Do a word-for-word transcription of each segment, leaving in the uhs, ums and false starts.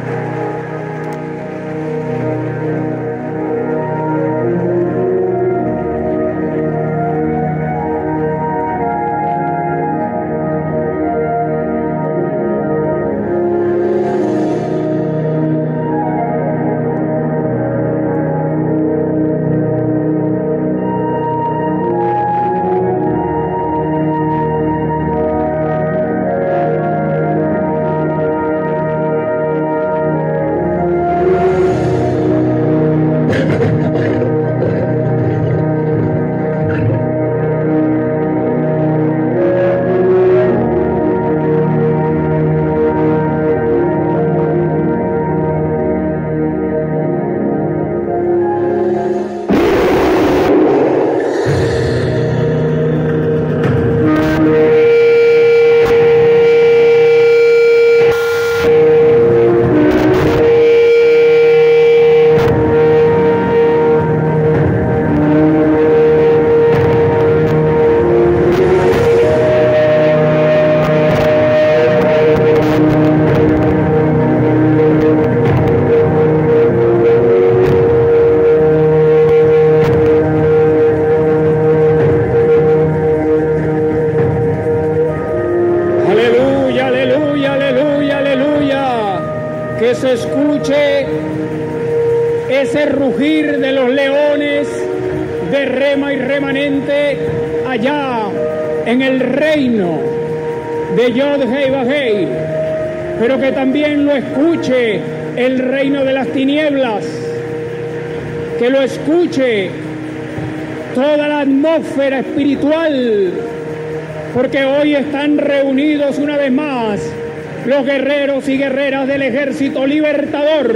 se escuche ese rugir de los leones de rema y remanente allá en el reino de Yod Hei Vahei, pero que también lo escuche el reino de las tinieblas, que lo escuche toda la atmósfera espiritual, porque hoy están reunidos una vez más los guerreros y guerreras del ejército libertador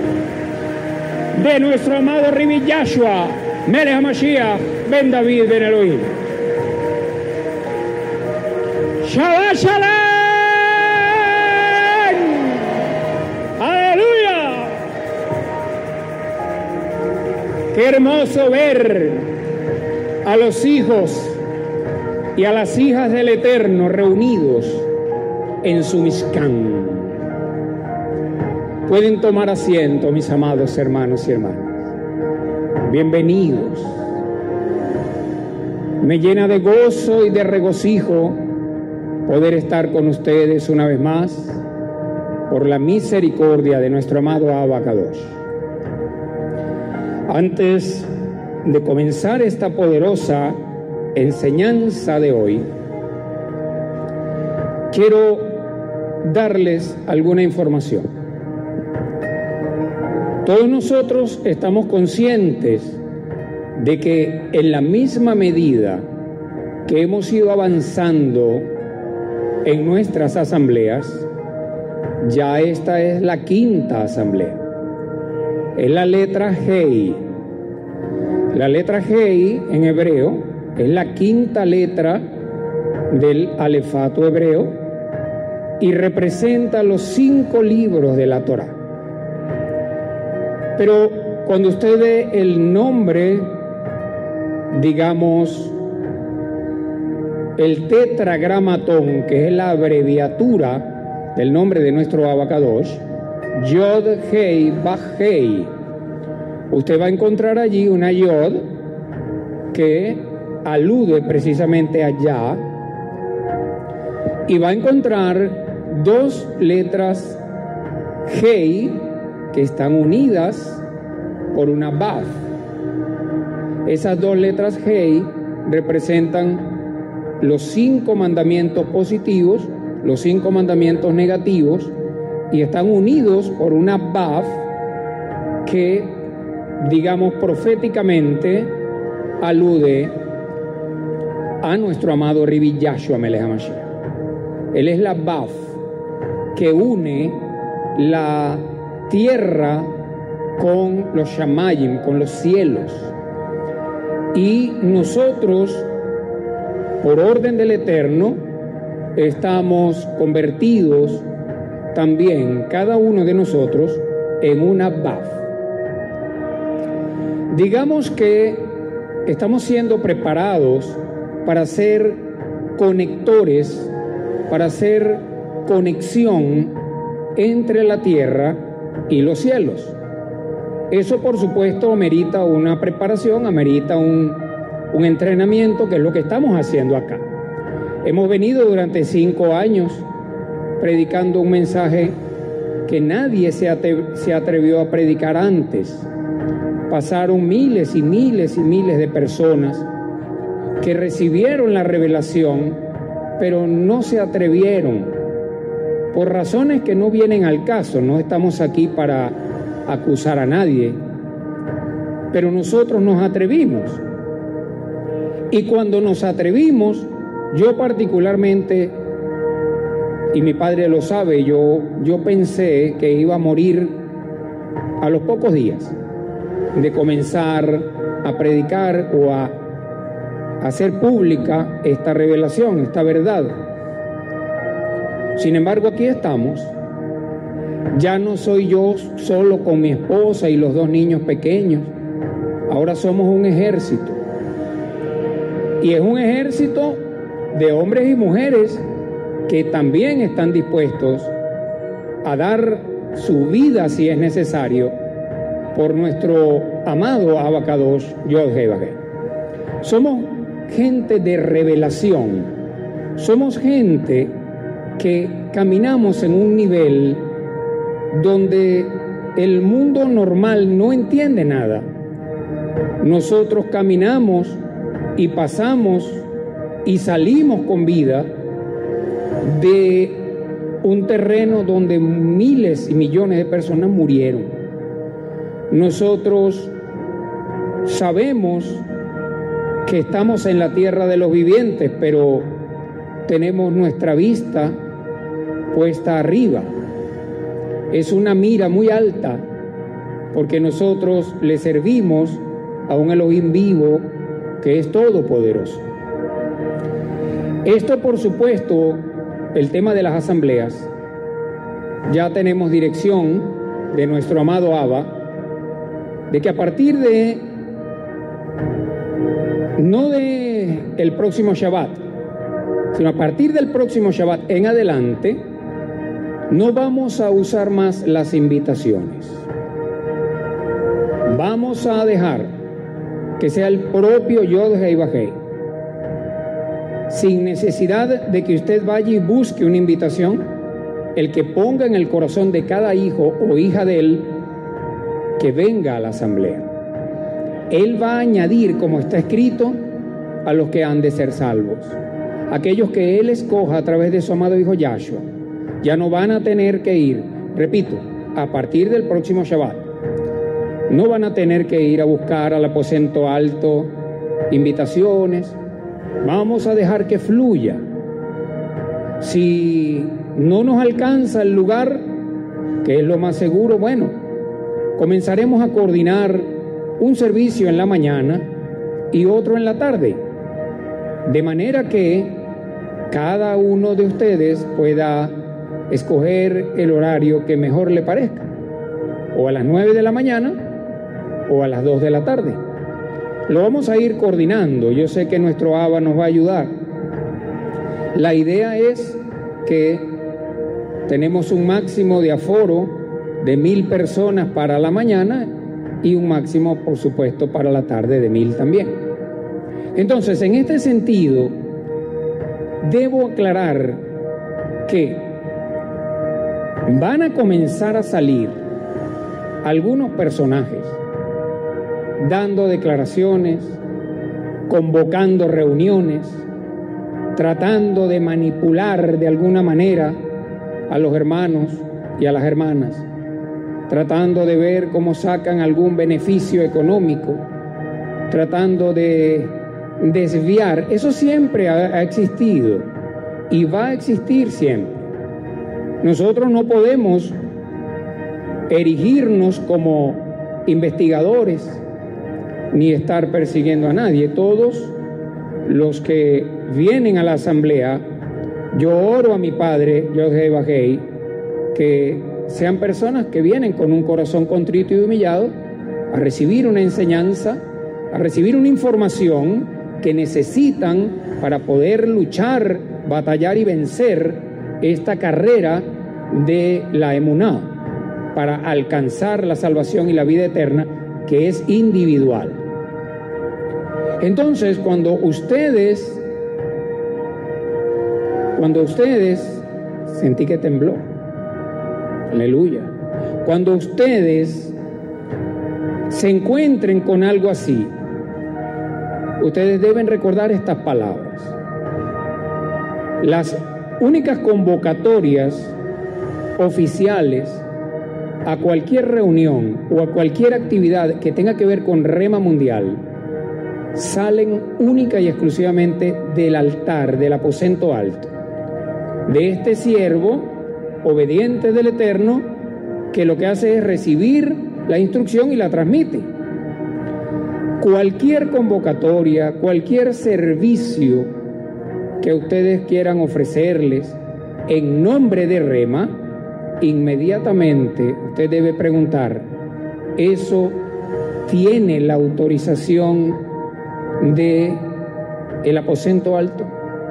de nuestro amado Ribi Yahshua, Melech HaMashiach, Ben David, Ben Elohim. Shabbat Shalom. Aleluya. Qué hermoso ver a los hijos y a las hijas del Eterno reunidos en su Mishkan. Pueden tomar asiento, mis amados hermanos y hermanas. Bienvenidos. Me llena de gozo y de regocijo poder estar con ustedes una vez más por la misericordia de nuestro amado Abba Kadosh. Antes de comenzar esta poderosa enseñanza de hoy, quiero darles alguna información. Todos nosotros estamos conscientes de que en la misma medida que hemos ido avanzando en nuestras asambleas, ya esta es la quinta asamblea. Es la letra Hei. La letra Hei en hebreo es la quinta letra del alefato hebreo y representa los cinco libros de la Torá. Pero cuando usted ve el nombre, digamos, el tetragramatón, que es la abreviatura del nombre de nuestro Abba Kadosh, Yod Hei Vahei, usted va a encontrar allí una Yod que alude precisamente a Yah, y va a encontrar dos letras Hei que están unidas por una Vav. Esas dos letras Hei representan los cinco mandamientos positivos, los cinco mandamientos negativos, y están unidos por una Vav que, digamos, proféticamente alude a nuestro amado Ribi Yahshua Melech HaMashiach. Él es la Vav que une la tierra con los Shamayim, con los cielos. Y nosotros, por orden del Eterno, estamos convertidos también, cada uno de nosotros, en una Vav. Digamos que estamos siendo preparados para ser conectores, para hacer conexión entre la tierra y los cielos. Eso, por supuesto, amerita una preparación, amerita un, un entrenamiento, que es lo que estamos haciendo acá. Hemos venido durante cinco años predicando un mensaje que nadie se, atre- se atrevió a predicar antes. Pasaron miles y miles y miles de personas que recibieron la revelación, pero no se atrevieron, por razones que no vienen al caso. No estamos aquí para acusar a nadie, pero nosotros nos atrevimos. Y cuando nos atrevimos, yo particularmente, y mi padre lo sabe, yo, yo pensé que iba a morir a los pocos días de comenzar a predicar o a hacer pública esta revelación, esta verdad. Sin embargo, aquí estamos. Ya no soy yo solo con mi esposa y los dos niños pequeños. Ahora somos un ejército. Y es un ejército de hombres y mujeres que también están dispuestos a dar su vida, si es necesario, por nuestro amado Abacadosh Yod-Heh-Vah-Heh. Somos gente de revelación. Somos gente que caminamos en un nivel donde el mundo normal no entiende nada. Nosotros caminamos y pasamos y salimos con vida de un terreno donde miles y millones de personas murieron. Nosotros sabemos que estamos en la tierra de los vivientes, pero tenemos nuestra vista puesta arriba. Es una mira muy alta, porque nosotros le servimos a un Elohim vivo que es todopoderoso. Esto, por supuesto, el tema de las asambleas, ya tenemos dirección de nuestro amado Abba, de que a partir de, no de el próximo Shabbat, sino a partir del próximo Shabbat en adelante, no vamos a usar más las invitaciones. Vamos a dejar que sea el propio Yod-Heh-Vah-Heh, sin necesidad de que usted vaya y busque una invitación, el que ponga en el corazón de cada hijo o hija de él que venga a la asamblea. Él va a añadir, como está escrito, a los que han de ser salvos. Aquellos que él escoja a través de su amado hijo Yahshua, ya no van a tener que ir, repito, a partir del próximo Shabbat, no van a tener que ir a buscar al aposento alto invitaciones. Vamos a dejar que fluya. Si no nos alcanza el lugar, que es lo más seguro, bueno, comenzaremos a coordinar un servicio en la mañana y otro en la tarde, de manera que cada uno de ustedes pueda escoger el horario que mejor le parezca, o a las nueve de la mañana o a las dos de la tarde. Lo vamos a ir coordinando. Yo sé que nuestro Abba nos va a ayudar. La idea es que tenemos un máximo de aforo de mil personas para la mañana y un máximo, por supuesto, para la tarde de mil también. Entonces, en este sentido, debo aclarar que van a comenzar a salir algunos personajes dando declaraciones, convocando reuniones, tratando de manipular de alguna manera a los hermanos y a las hermanas, tratando de ver cómo sacan algún beneficio económico, tratando de desviar. Eso siempre ha, ha existido y va a existir siempre. Nosotros no podemos erigirnos como investigadores ni estar persiguiendo a nadie. Todos los que vienen a la asamblea, yo oro a mi Padre, Yod-Heh-Vah-Heh, que sean personas que vienen con un corazón contrito y humillado a recibir una enseñanza, a recibir una información que necesitan para poder luchar, batallar y vencer esta carrera de la emuná, para alcanzar la salvación y la vida eterna, que es individual. Entonces, cuando ustedes, cuando ustedes, sentí que tembló, aleluya, cuando ustedes se encuentren con algo así, ustedes deben recordar estas palabras. Las únicas convocatorias oficiales a cualquier reunión o a cualquier actividad que tenga que ver con Rema Mundial salen única y exclusivamente del altar, del aposento alto, de este siervo obediente del Eterno, que lo que hace es recibir la instrucción y la transmite. Cualquier convocatoria, cualquier servicio que ustedes quieran ofrecerles en nombre de Rema, inmediatamente usted debe preguntar, ¿eso tiene la autorización de el aposento alto?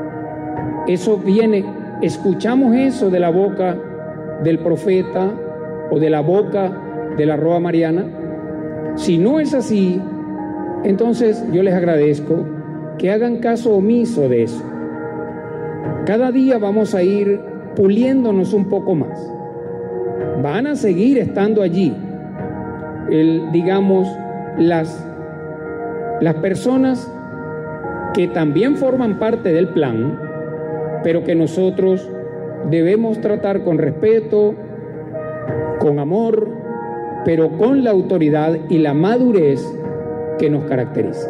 Eso viene, escuchamos eso de la boca del profeta o de la boca de la Roa Mariana. Si no es así, entonces yo les agradezco que hagan caso omiso de eso. Cada día vamos a ir puliéndonos un poco más. Van a seguir estando allí, el, digamos, las, las personas que también forman parte del plan, pero que nosotros debemos tratar con respeto, con amor, pero con la autoridad y la madurez que nos caracteriza.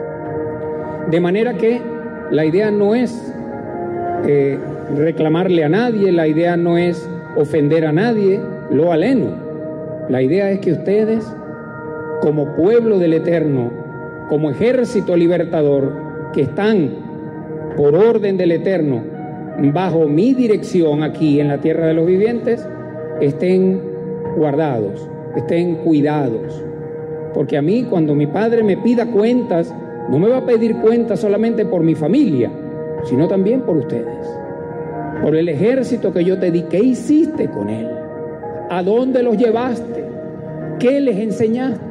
De manera que la idea no es eh, reclamarle a nadie, la idea no es ofender a nadie, lo aleno. La idea es que ustedes, como pueblo del Eterno, como ejército libertador, que están por orden del Eterno, bajo mi dirección aquí en la tierra de los vivientes, estén guardados, estén cuidados. Porque a mí, cuando mi padre me pida cuentas, no me va a pedir cuentas solamente por mi familia, sino también por ustedes, por el ejército que yo te di. ¿Qué hiciste con él? ¿A dónde los llevaste? ¿Qué les enseñaste?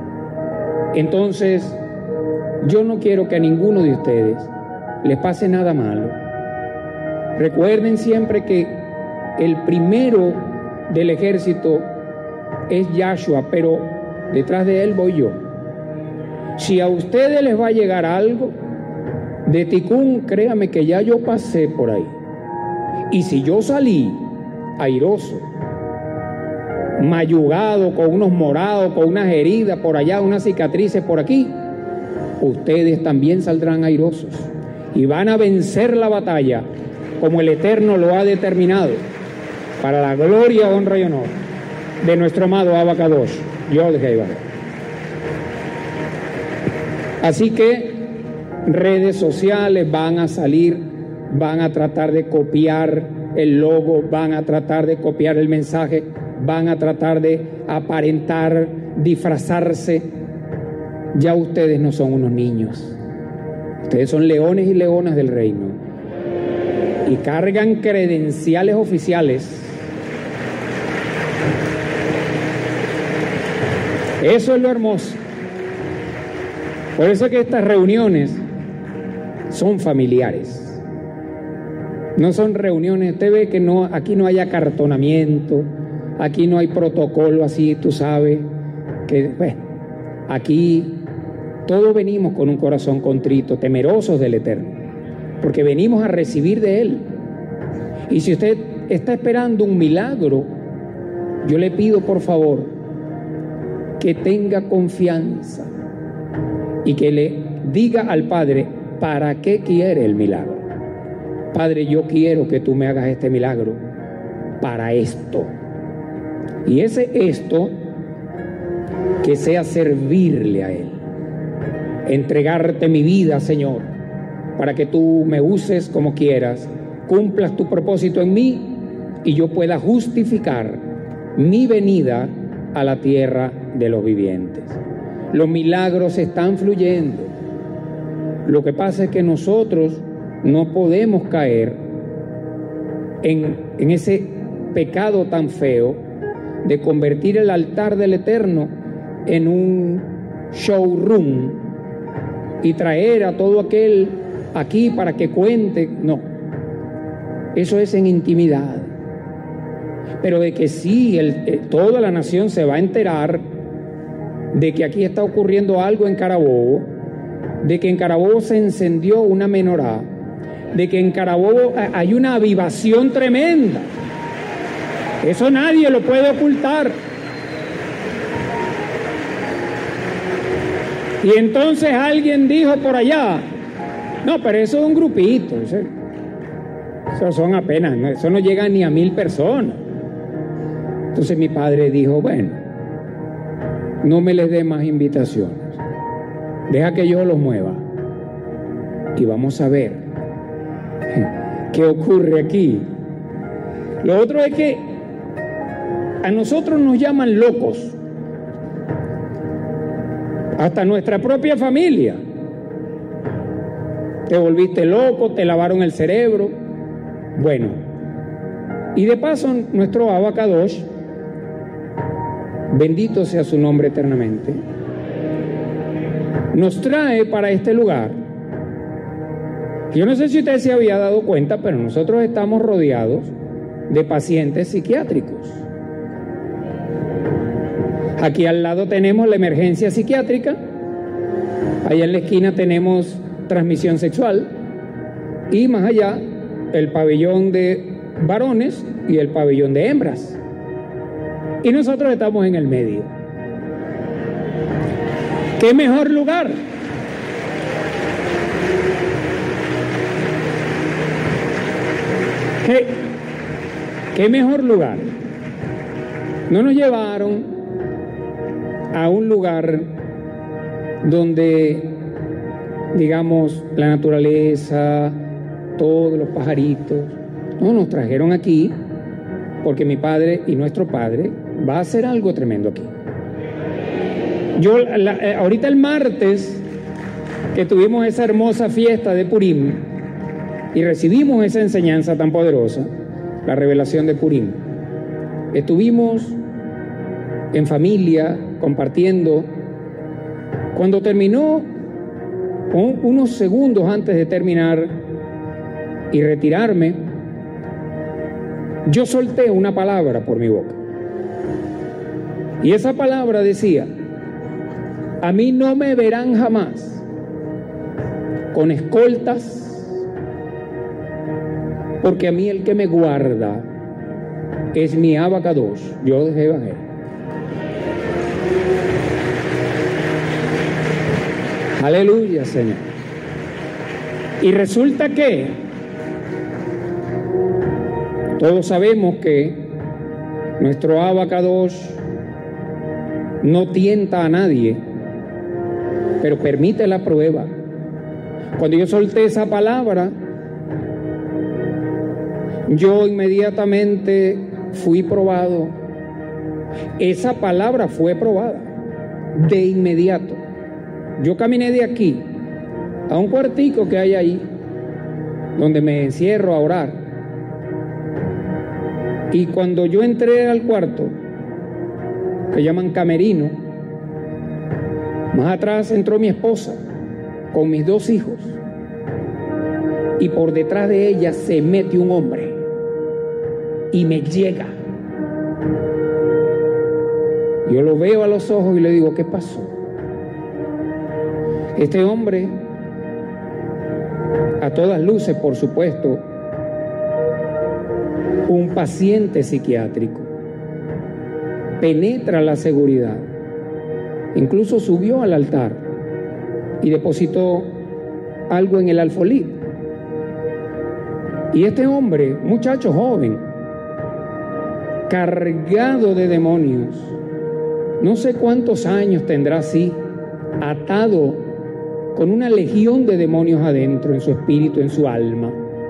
Entonces, yo no quiero que a ninguno de ustedes les pase nada malo. Recuerden siempre que el primero del ejército es Yahshua, pero detrás de él voy yo. Si a ustedes les va a llegar algo de Ticún, créame que ya yo pasé por ahí. Y si yo salí airoso, mayugado, con unos morados, con unas heridas por allá, unas cicatrices por aquí, ustedes también saldrán airosos y van a vencer la batalla como el Eterno lo ha determinado, para la gloria, honra y honor de nuestro amado Abacadosh, Yod-Hei-Vah. Así que redes sociales van a salir, van a tratar de copiar el logo, van a tratar de copiar el mensaje, van a tratar de aparentar, disfrazarse. Ya ustedes no son unos niños, ustedes son leones y leonas del reino y cargan credenciales oficiales. Eso es lo hermoso. Por eso es que estas reuniones son familiares. No son reuniones, usted ve que no, aquí no hay acartonamiento, aquí no hay protocolo así, tú sabes, que bueno, aquí todos venimos con un corazón contrito, temerosos del Eterno, porque venimos a recibir de Él. Y si usted está esperando un milagro, yo le pido por favor que tenga confianza y que le diga al Padre para qué quiere el milagro. Padre, yo quiero que tú me hagas este milagro para esto. Y ese esto, que sea servirle a Él, entregarte mi vida, Señor, para que tú me uses como quieras, cumplas tu propósito en mí y yo pueda justificar mi venida a la tierra de los vivientes. Los milagros están fluyendo. Lo que pasa es que nosotros no podemos caer en, en ese pecado tan feo de convertir el altar del Eterno en un showroom y traer a todo aquel aquí para que cuente. No, eso es en intimidad. Pero de que sí, el, eh, toda la nación se va a enterar de que aquí está ocurriendo algo en Carabobo, de que en Carabobo se encendió una menorá, de que en Carabobo hay una avivación tremenda. Eso nadie lo puede ocultar. Y entonces alguien dijo por allá, no, pero eso es un grupito, eso, eso son apenas, no, eso no llega ni a mil personas. Entonces mi padre dijo, bueno, no me les dé más invitaciones, deja que yo los mueva y vamos a ver qué ocurre aquí. Lo otro es que a nosotros nos llaman locos, hasta nuestra propia familia. Te volviste loco, te lavaron el cerebro. Bueno, y de paso nuestro Abba Kadosh, bendito sea su nombre eternamente, nos trae para este lugar. Yo no sé si usted se había dado cuenta, pero nosotros estamos rodeados de pacientes psiquiátricos. Aquí al lado tenemos la emergencia psiquiátrica, allá en la esquina tenemos transmisión sexual y más allá el pabellón de varones y el pabellón de hembras. Y nosotros estamos en el medio. ¿Qué mejor lugar? ¿Qué, qué mejor lugar? No nos llevaron a un lugar donde, digamos, la naturaleza, todos los pajaritos. No, nos trajeron aquí porque mi padre y nuestro padre va a hacer algo tremendo aquí. Yo, la, eh, ahorita el martes, que tuvimos esa hermosa fiesta de Purim y recibimos esa enseñanza tan poderosa, la revelación de Purim, estuvimos en familia, compartiendo. Cuando terminó, un, unos segundos antes de terminar y retirarme, yo solté una palabra por mi boca. Y esa palabra decía, a mí no me verán jamás con escoltas, porque a mí el que me guarda es mi Abba Kadosh, yo de Evangelio. Aleluya, Señor. Y resulta que todos sabemos que nuestro Abba Kadosh no tienta a nadie, pero permite la prueba. Cuando yo solté esa palabra, yo inmediatamente fui probado. Esa palabra fue probada de inmediato. Yo caminé de aquí a un cuartico que hay ahí, donde me encierro a orar. Y cuando yo entré al cuarto, que llaman camerino, más atrás entró mi esposa con mis dos hijos. Y por detrás de ella se mete un hombre y me llega. Yo lo veo a los ojos y le digo, ¿qué pasó? Este hombre, a todas luces, por supuesto, un paciente psiquiátrico, penetra la seguridad, incluso subió al altar y depositó algo en el alfolí. Y este hombre, muchacho joven, cargado de demonios, no sé cuántos años tendrá así, atado con una legión de demonios adentro, en su espíritu, en su alma,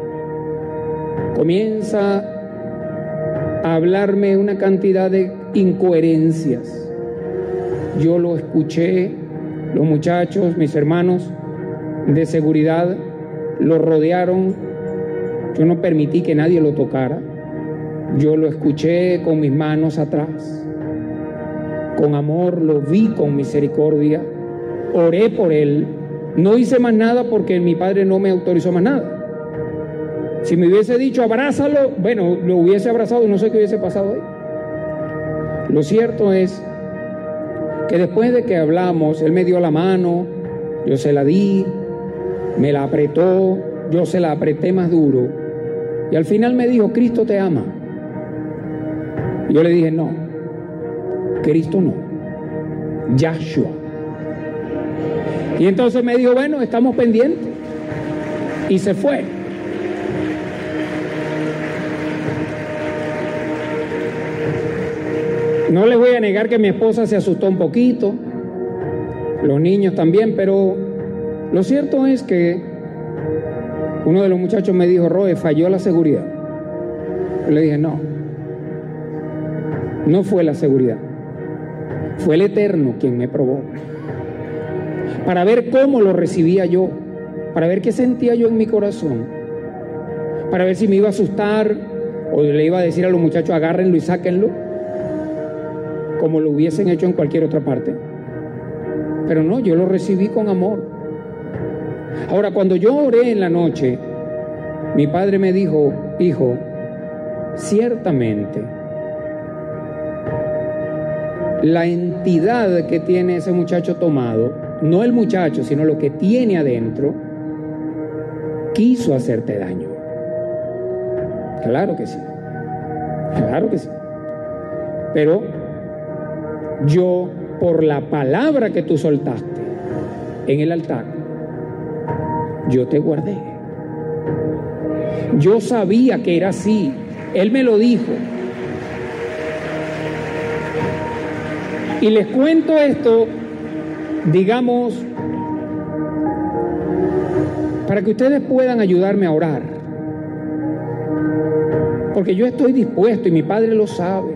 comienza a hablarme una cantidad de incoherencias. Yo lo escuché, los muchachos, mis hermanos de seguridad, lo rodearon. Yo no permití que nadie lo tocara. Yo lo escuché con mis manos atrás, con amor lo vi con misericordia, oré por él, no hice más nada porque mi padre no me autorizó más nada. Si me hubiese dicho abrázalo, bueno, lo hubiese abrazado y no sé qué hubiese pasado ahí. Lo cierto es que después de que hablamos, él me dio la mano, yo se la di, me la apretó, yo se la apreté más duro y al final me dijo, Cristo te ama. Y yo le dije, no, Cristo no, Yahshua. Y entonces me dijo, bueno, estamos pendientes. Y se fue. No les voy a negar que mi esposa se asustó un poquito, los niños también, pero lo cierto es que uno de los muchachos me dijo, Roe, falló la seguridad. Yo le dije, no, no fue la seguridad, fue el Eterno quien me probó, para ver cómo lo recibía yo, para ver qué sentía yo en mi corazón, para ver si me iba a asustar o le iba a decir a los muchachos, agárrenlo y sáquenlo, como lo hubiesen hecho en cualquier otra parte. Pero no, yo lo recibí con amor. Ahora, cuando yo oré en la noche, mi padre me dijo, hijo, ciertamente, la entidad que tiene ese muchacho tomado, no el muchacho, sino lo que tiene adentro, quiso hacerte daño. Claro que sí, claro que sí. Pero yo, por la palabra que tú soltaste en el altar, yo te guardé. Yo sabía que era así. Él me lo dijo. Y les cuento esto, digamos, para que ustedes puedan ayudarme a orar. Porque yo estoy dispuesto y mi padre lo sabe.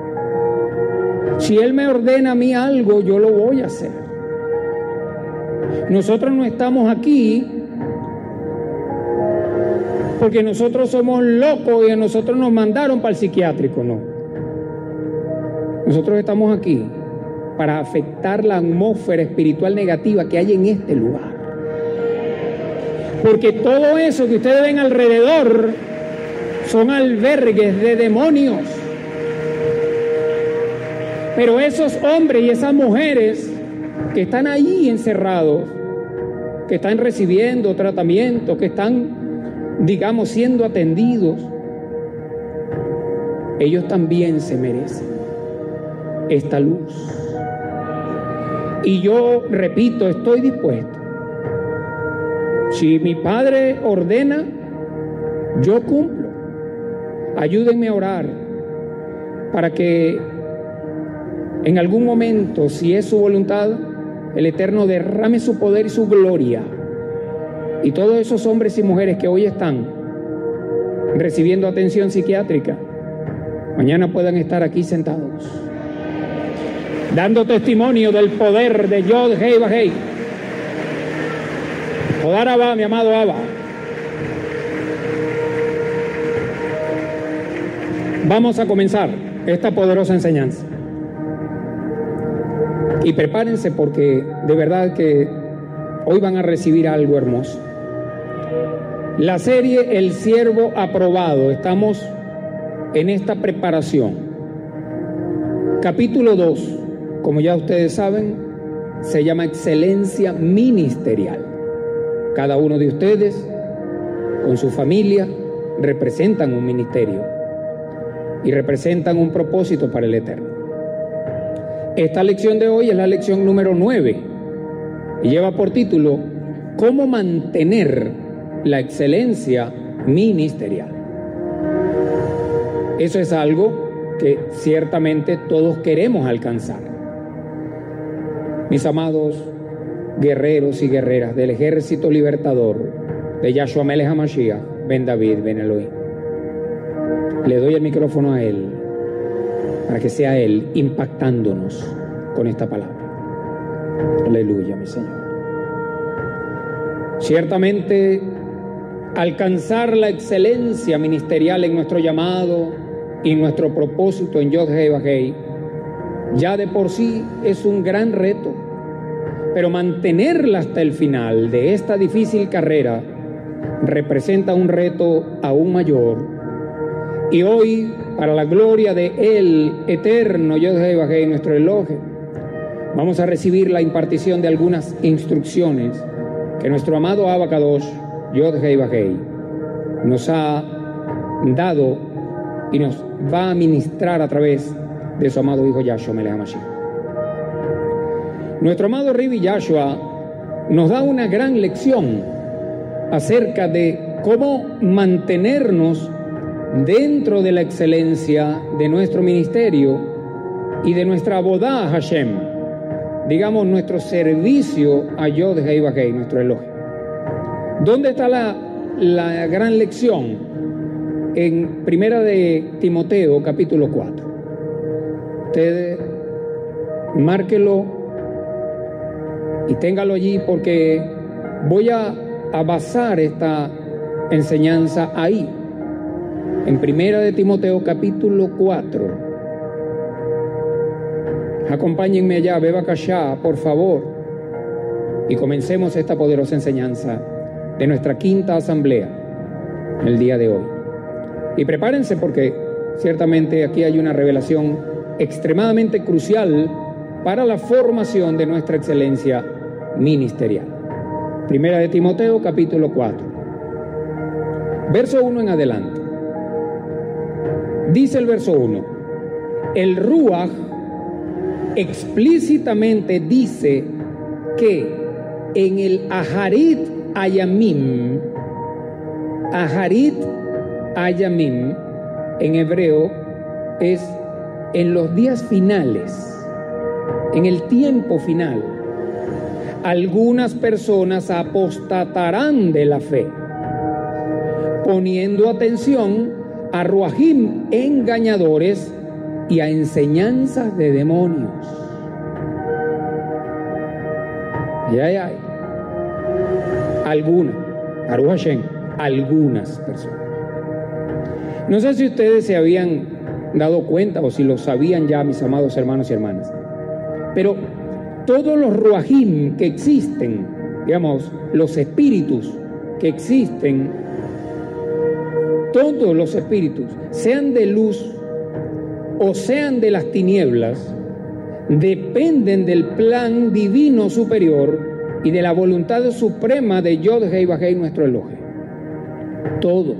Si él me ordena a mí algo, yo lo voy a hacer. Nosotros no estamos aquí porque nosotros somos locos y a nosotros nos mandaron para el psiquiátrico, no. Nosotros estamos aquí para afectar la atmósfera espiritual negativa que hay en este lugar. Porque todo eso que ustedes ven alrededor son albergues de demonios. Pero esos hombres y esas mujeres que están ahí encerrados, que están recibiendo tratamiento, que están, digamos, siendo atendidos, ellos también se merecen esta luz. Y yo, repito, estoy dispuesto. Si mi padre ordena, yo cumplo. Ayúdenme a orar para que en algún momento, si es su voluntad, el Eterno derrame su poder y su gloria. Y todos esos hombres y mujeres que hoy están recibiendo atención psiquiátrica, mañana puedan estar aquí sentados, dando testimonio del poder de Yod Hei Vahei. Todar Abba, mi amado Abba. Vamos a comenzar esta poderosa enseñanza. Y prepárense porque de verdad que hoy van a recibir algo hermoso. La serie El Siervo Aprobado, estamos en esta preparación. Capítulo dos, como ya ustedes saben, se llama Excelencia Ministerial. Cada uno de ustedes, con su familia, representan un ministerio y representan un propósito para el Eterno. Esta lección de hoy es la lección número nueve y lleva por título ¿Cómo mantener la excelencia ministerial? Eso es algo que ciertamente todos queremos alcanzar. Mis amados guerreros y guerreras del ejército libertador de Yahshua Melech HaMashiach, Ben David, Ben Elohim, le doy el micrófono a él para que sea él impactándonos con esta palabra. Aleluya, mi Señor. Ciertamente, alcanzar la excelencia ministerial en nuestro llamado y nuestro propósito en Yod Hei Vav Hei ya de por sí es un gran reto, pero mantenerla hasta el final de esta difícil carrera representa un reto aún mayor. Y hoy, para la gloria de el eterno Yod Hei Vav Hei, nuestro elogio, vamos a recibir la impartición de algunas instrucciones que nuestro amado Abba Kadosh, Yod Hei Vav Hei, nos ha dado y nos va a ministrar a través de su amado Hijo Yahshua Melech HaMashiach. Nuestro amado Rabbi Yahshua nos da una gran lección acerca de cómo mantenernos dentro de la excelencia de nuestro ministerio y de nuestra Abodá a Hashem, digamos nuestro servicio a Yod Hei Vav Hei, nuestro elogio. ¿Dónde está la, la gran lección? En Primera de Timoteo, capítulo cuatro. Usted márquelo y téngalo allí, porque voy a, a basar esta enseñanza ahí, en Primera de Timoteo, capítulo cuatro. Acompáñenme allá, beba cachá, por favor, y comencemos esta poderosa enseñanza de nuestra quinta asamblea el día de hoy. Y prepárense, porque ciertamente aquí hay una revelación extremadamente crucial para la formación de nuestra excelencia ministerial. Primera de Timoteo, capítulo cuatro, verso uno en adelante. Dice el verso uno: el Ruach explícitamente dice que en el Aharit Ayamim, Aharit Ayamim en hebreo es en los días finales, en el tiempo final, algunas personas apostatarán de la fe, poniendo atención a ruajim engañadores y a enseñanzas de demonios. Ay, ay, ay. Algunas, Baruch Hashem, algunas personas. No sé si ustedes se habían dado cuenta o si lo sabían ya, mis amados hermanos y hermanas, pero todos los ruajim que existen, digamos, los espíritus que existen, todos los espíritus, sean de luz o sean de las tinieblas, dependen del plan divino superior y de la voluntad suprema de Yod Hei Vav Hei, nuestro elogio. Todos,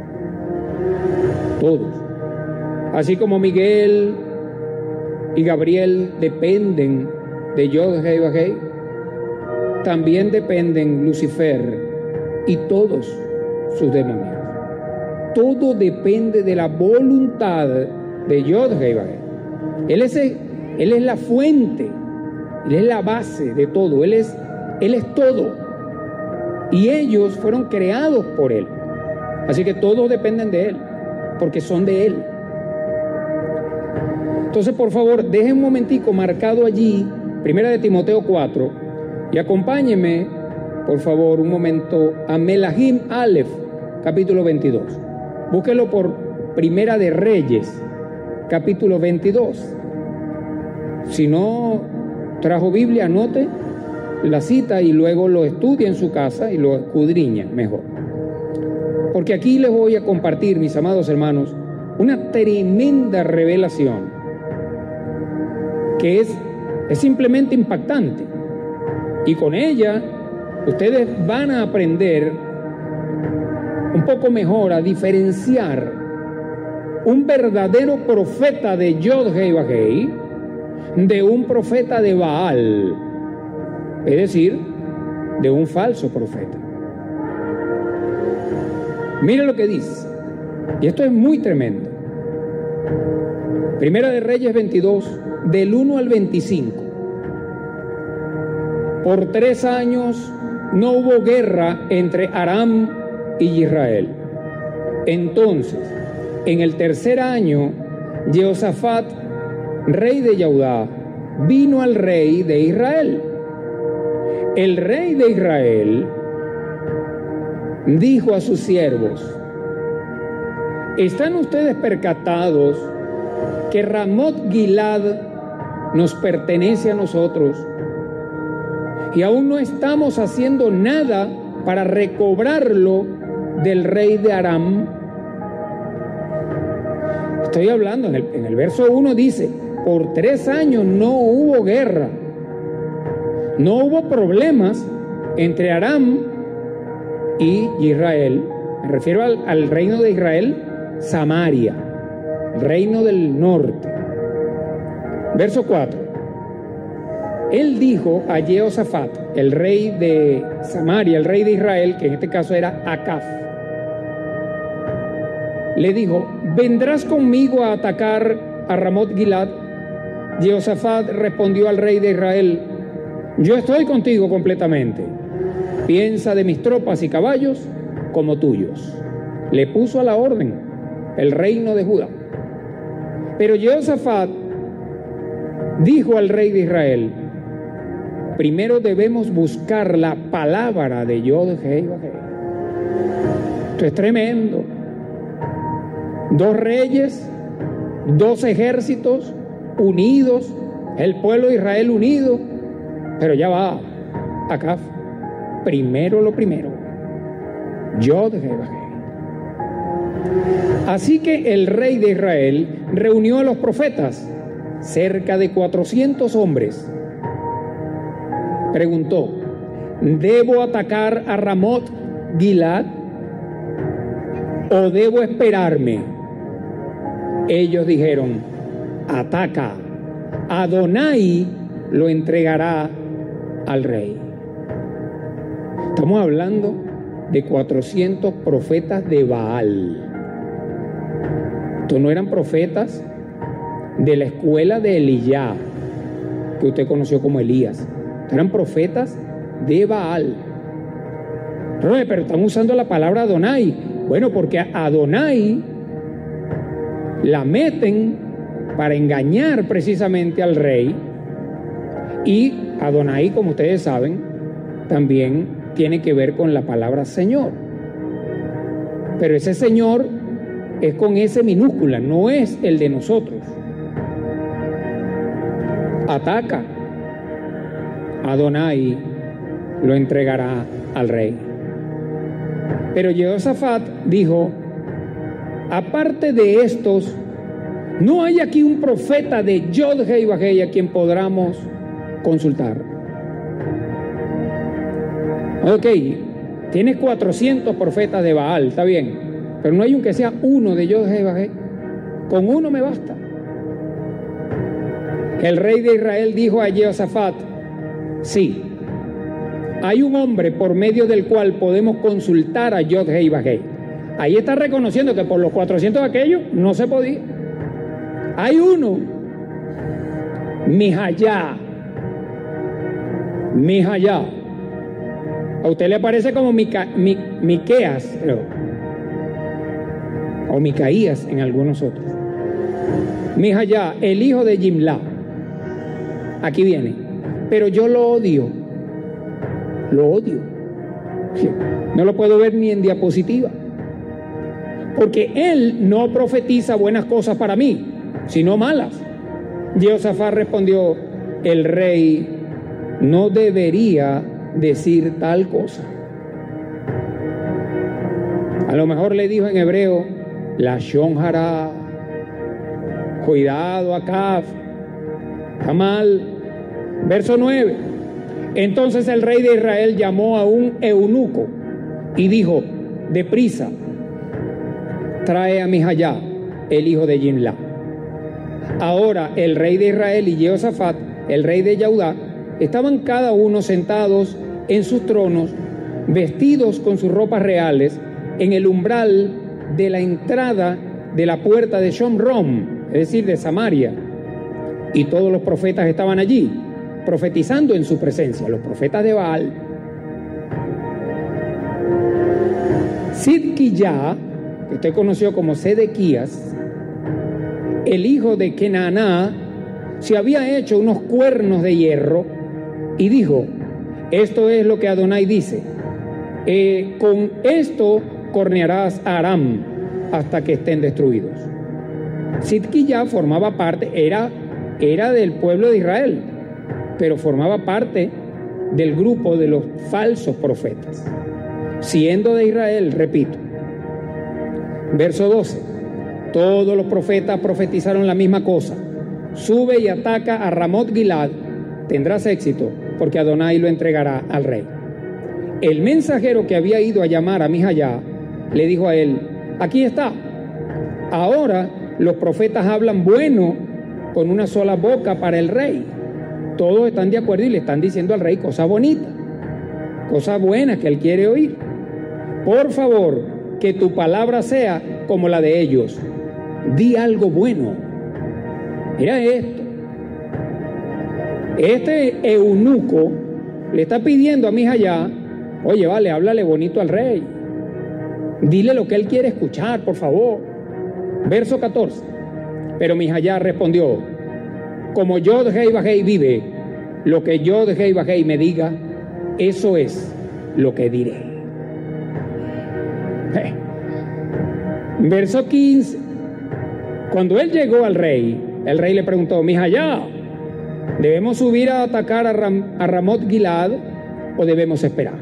todos. Así como Miguel y Gabriel dependen de Yod Hei Vav Hei, también dependen Lucifer y todos sus demonios. Todo depende de la voluntad de Yod Hei Vav Hei. Él es, él es la fuente, Él es la base de todo, Él es, él es todo. Y ellos fueron creados por Él. Así que todos dependen de Él, porque son de Él. Entonces, por favor, dejen un momentico marcado allí, Primera de Timoteo cuatro, y acompáñenme, por favor, un momento a Melahim Aleph, capítulo veintidós. Búsquelo por Primera de Reyes, capítulo veintidós. Si no trajo Biblia, anote la cita y luego lo estudie en su casa y lo escudriña mejor. Porque aquí les voy a compartir, mis amados hermanos, una tremenda revelación que es, es simplemente impactante. Y con ella ustedes van a aprender un poco mejor a diferenciar un verdadero profeta de Yod Hei Vav Hei de un profeta de Baal, es decir, de un falso profeta. Mira lo que dice, y esto es muy tremendo. Primera de Reyes veintidós, del uno al veinticinco. Por tres años no hubo guerra entre Aram y Israel. Entonces, en el tercer año, Jehosafat, rey de Judá, vino al rey de Israel. El rey de Israel dijo a sus siervos: ¿están ustedes percatados que Ramot Gilad nos pertenece a nosotros y aún no estamos haciendo nada para recobrarlo del rey de Aram? Estoy hablando, en el, en el verso uno dice, por tres años no hubo guerra, no hubo problemas entre Aram y Israel. Me refiero al, al reino de Israel, Samaria, reino del norte. Verso cuatro. Él dijo a Jehoshafat, el rey de Samaria, el rey de Israel, que en este caso era Acaf, le dijo, ¿vendrás conmigo a atacar a Ramot Gilad? Jehoshafat respondió al rey de Israel, yo estoy contigo completamente. Piensa de mis tropas y caballos como tuyos. Le puso a la orden el reino de Judá. Pero Jehoshafat dijo al rey de Israel, primero debemos buscar la palabra de Yod-Heh-Vah-Heh. Esto es tremendo. Dos reyes, dos ejércitos unidos, el pueblo de Israel unido, pero ya va, acá, primero lo primero, Yod-Heh-Vah-Heh. Así que el rey de Israel reunió a los profetas, cerca de cuatrocientos hombres. Preguntó, ¿debo atacar a Ramot Gilad o debo esperarme? Ellos dijeron, ataca, Adonai lo entregará al rey. Estamos hablando de cuatrocientos profetas de Baal. Estos no eran profetas de la escuela de Eliyá, que usted conoció como Elías. Eran profetas de Baal. Pero, pero están usando la palabra Adonai. Bueno, porque a Adonai la meten para engañar precisamente al rey. Y Adonai, como ustedes saben, también tiene que ver con la palabra Señor. Pero ese Señor es con S minúscula, no es el de nosotros. Ataca, Adonai lo entregará al rey. Pero Jehoshafat dijo, aparte de estos, no hay aquí un profeta de Yod-Heh-Vah-Heh a quien podamos consultar. Ok, tienes cuatrocientos profetas de Baal, está bien, pero no hay un que sea uno de Yod-Heh-Vah-Heh. Con uno me basta. El rey de Israel dijo a Jehoshafat, sí, hay un hombre por medio del cual podemos consultar a Yod-Heh-Vah-Heh. Ahí está reconociendo que por los cuatrocientos de aquellos no se podía. Hay uno, Mijayá. Mijayá. A usted le parece como Mica, Mi, Miqueas, creo, o Micaías en algunos otros. Mijayá, el hijo de Jimlá. Aquí viene. Pero yo lo odio. Lo odio. No lo puedo ver ni en diapositiva. Porque él no profetiza buenas cosas para mí, sino malas. Jehoshafat respondió, el rey no debería decir tal cosa. A lo mejor le dijo en hebreo, la shonjara, cuidado acá, está mal. Verso nueve. Entonces el rey de Israel llamó a un eunuco y dijo, deprisa, trae a Mijayá, el hijo de Jimlá. Ahora el rey de Israel y Jehoshafat, el rey de Yahudá, estaban cada uno sentados en sus tronos, vestidos con sus ropas reales, en el umbral de la entrada de la puerta de Shomrom, es decir, de Samaria. Y todos los profetas estaban allí, profetizando en su presencia, los profetas de Baal. Sidquiyá, que usted conoció como Sedequías, el hijo de Kenaná, se había hecho unos cuernos de hierro y dijo, esto es lo que Adonai dice, eh, con esto cornearás a Aram hasta que estén destruidos. Sidquía formaba parte, era, era del pueblo de Israel, pero formaba parte del grupo de los falsos profetas. Siendo de Israel, repito. Verso doce. Todos los profetas profetizaron la misma cosa. Sube y ataca a Ramot Gilad, tendrás éxito, porque Adonai lo entregará al rey. El mensajero que había ido a llamar a Mijayá le dijo a él: aquí está. Ahora los profetas hablan bueno con una sola boca para el rey. Todos están de acuerdo y le están diciendo al rey cosas bonitas, cosas buenas que él quiere oír. Por favor, que tu palabra sea como la de ellos. Di algo bueno. Mira esto. Este eunuco le está pidiendo a Mijayá: oye, vale, háblale bonito al rey. Dile lo que él quiere escuchar, por favor. Verso catorce. Pero Mijayá respondió: como Yod-Hei Vahei vive, lo que Yod-Hei Vahei me diga, eso es lo que diré. Eh. Verso quince. Cuando él llegó al rey, el rey le preguntó: Mijayá, ¿debemos subir a atacar a, Ram, a Ramot Gilad o debemos esperar?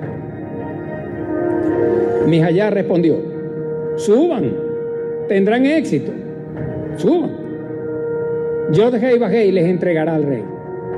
Mijayá respondió: suban, tendrán éxito, suban. Yod-Hei Vahei les entregará al rey.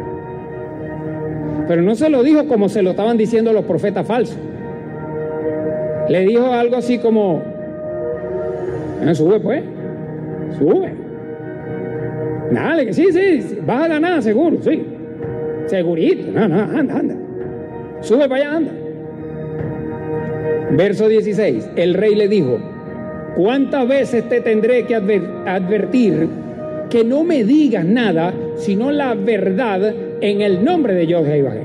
Pero no se lo dijo como se lo estaban diciendo los profetas falsos. Le dijo algo así como: eh, sube pues, sube. Dale, que sí, sí, vas a ganar seguro, sí. Segurito, no, no, anda, anda. Sube para allá, anda. Verso dieciséis. El rey le dijo: ¿cuántas veces te tendré que adver- advertir que no me digas nada sino la verdad en el nombre de Yod-Hei Vahei?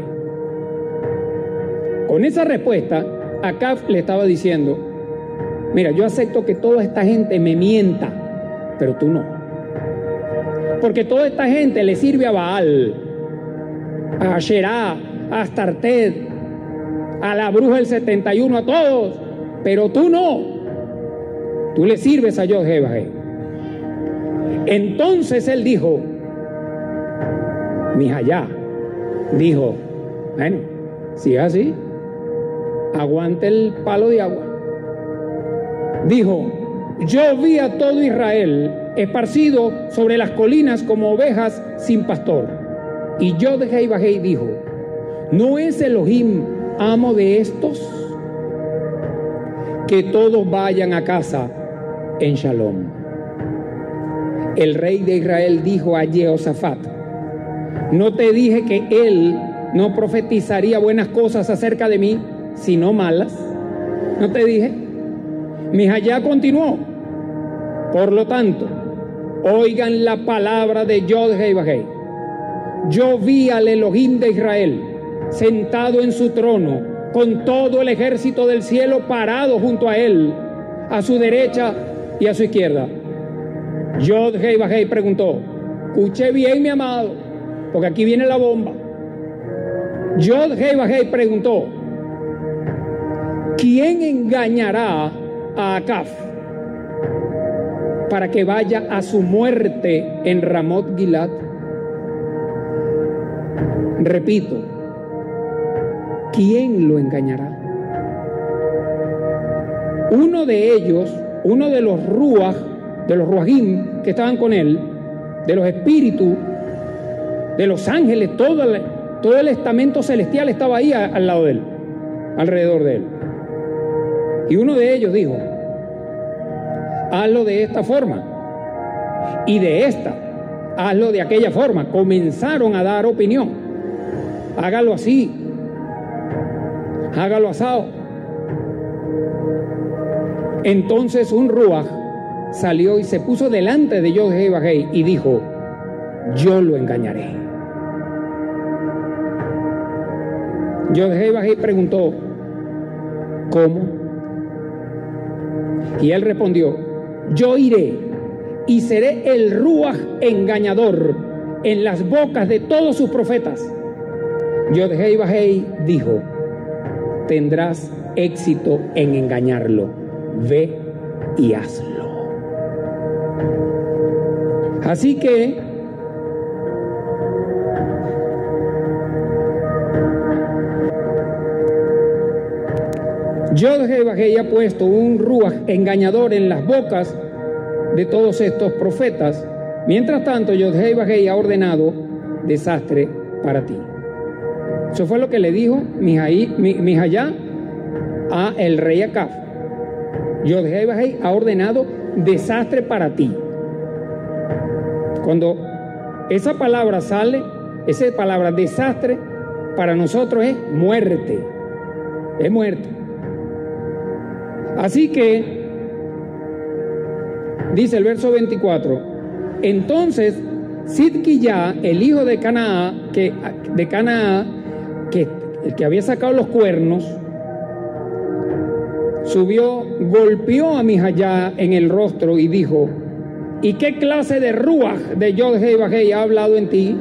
Con esa respuesta, Acab le estaba diciendo: mira, yo acepto que toda esta gente me mienta, pero tú no. Porque toda esta gente le sirve a Baal, a Asherá, a Astartet, a la bruja del setenta y uno, a todos, pero tú no. Tú le sirves a Yod-Hei Vahei. Entonces él dijo, Mijayá dijo: bueno, si es así, aguante el palo de agua. Dijo: yo vi a todo Israel esparcido sobre las colinas como ovejas sin pastor. Y Yod-Hei Vahei dijo: ¿no es Elohim amo de estos? Que todos vayan a casa en Shalom. El rey de Israel dijo a Jehosafat: ¿no te dije que él no profetizaría buenas cosas acerca de mí, sino malas? ¿No te dije? Mijayá continuó: por lo tanto, oigan la palabra de Yod-Hei Vahei. Yo vi al Elohim de Israel sentado en su trono, con todo el ejército del cielo parado junto a él, a su derecha y a su izquierda. Yod-Hei Vahei preguntó: escuché bien, mi amado, porque aquí viene la bomba. Yod-Hei Vahei preguntó: ¿quién engañará a Acab para que vaya a su muerte en Ramot Gilad? Repito, ¿quién lo engañará? Uno de ellos, uno de los ruach, de los ruajim que estaban con él, de los espíritus, de los ángeles, todo el, todo el estamento celestial estaba ahí a, al lado de él, alrededor de él. Y uno de ellos dijo: hazlo de esta forma, y de esta, hazlo de aquella forma. Comenzaron a dar opinión: hágalo así, hágalo asado. Entonces un ruaj salió y se puso delante de Yod-Hei Vahei y dijo: yo lo engañaré. Yod-Hei Vahei preguntó: ¿cómo? Y él respondió: yo iré y seré el ruaj engañador en las bocas de todos sus profetas. Yod-Hei Vahei dijo: tendrás éxito en engañarlo, ve y hazlo. Así que Yod-Heh-Vah-Heh ha puesto un ruaj engañador en las bocas de todos estos profetas. Mientras tanto, Yod-Heh-Vah-Heh ha ordenado desastre para ti. Eso fue lo que le dijo Mijayá a el rey Acab. Yod-Heh-Vah-Heh ha ordenado desastre para ti. Cuando esa palabra sale, esa palabra desastre para nosotros es muerte. Es muerte. Así que, dice el verso veinticuatro, entonces Sidquiyá, el hijo de Canaá, que, de Canaá, que, el que había sacado los cuernos, subió, golpeó a Mijayá en el rostro y dijo: ¿y qué clase de ruaj de Yod-Heh-Vah-Heh ha hablado en ti?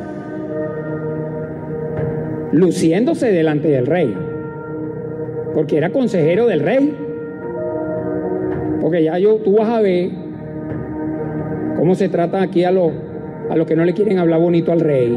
Luciéndose delante del rey, porque era consejero del rey. Porque ya yo, tú vas a ver cómo se trata aquí a los a los que no le quieren hablar bonito al rey.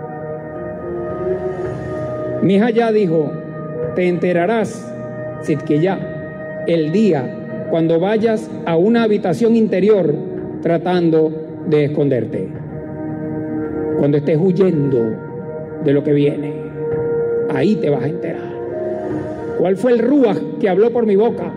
Mijayá dijo: te enterarás, Sidquiyá, el día cuando vayas a una habitación interior tratando de esconderte, cuando estés huyendo de lo que viene, ahí te vas a enterar. ¿Cuál fue el ruaj que habló por mi boca?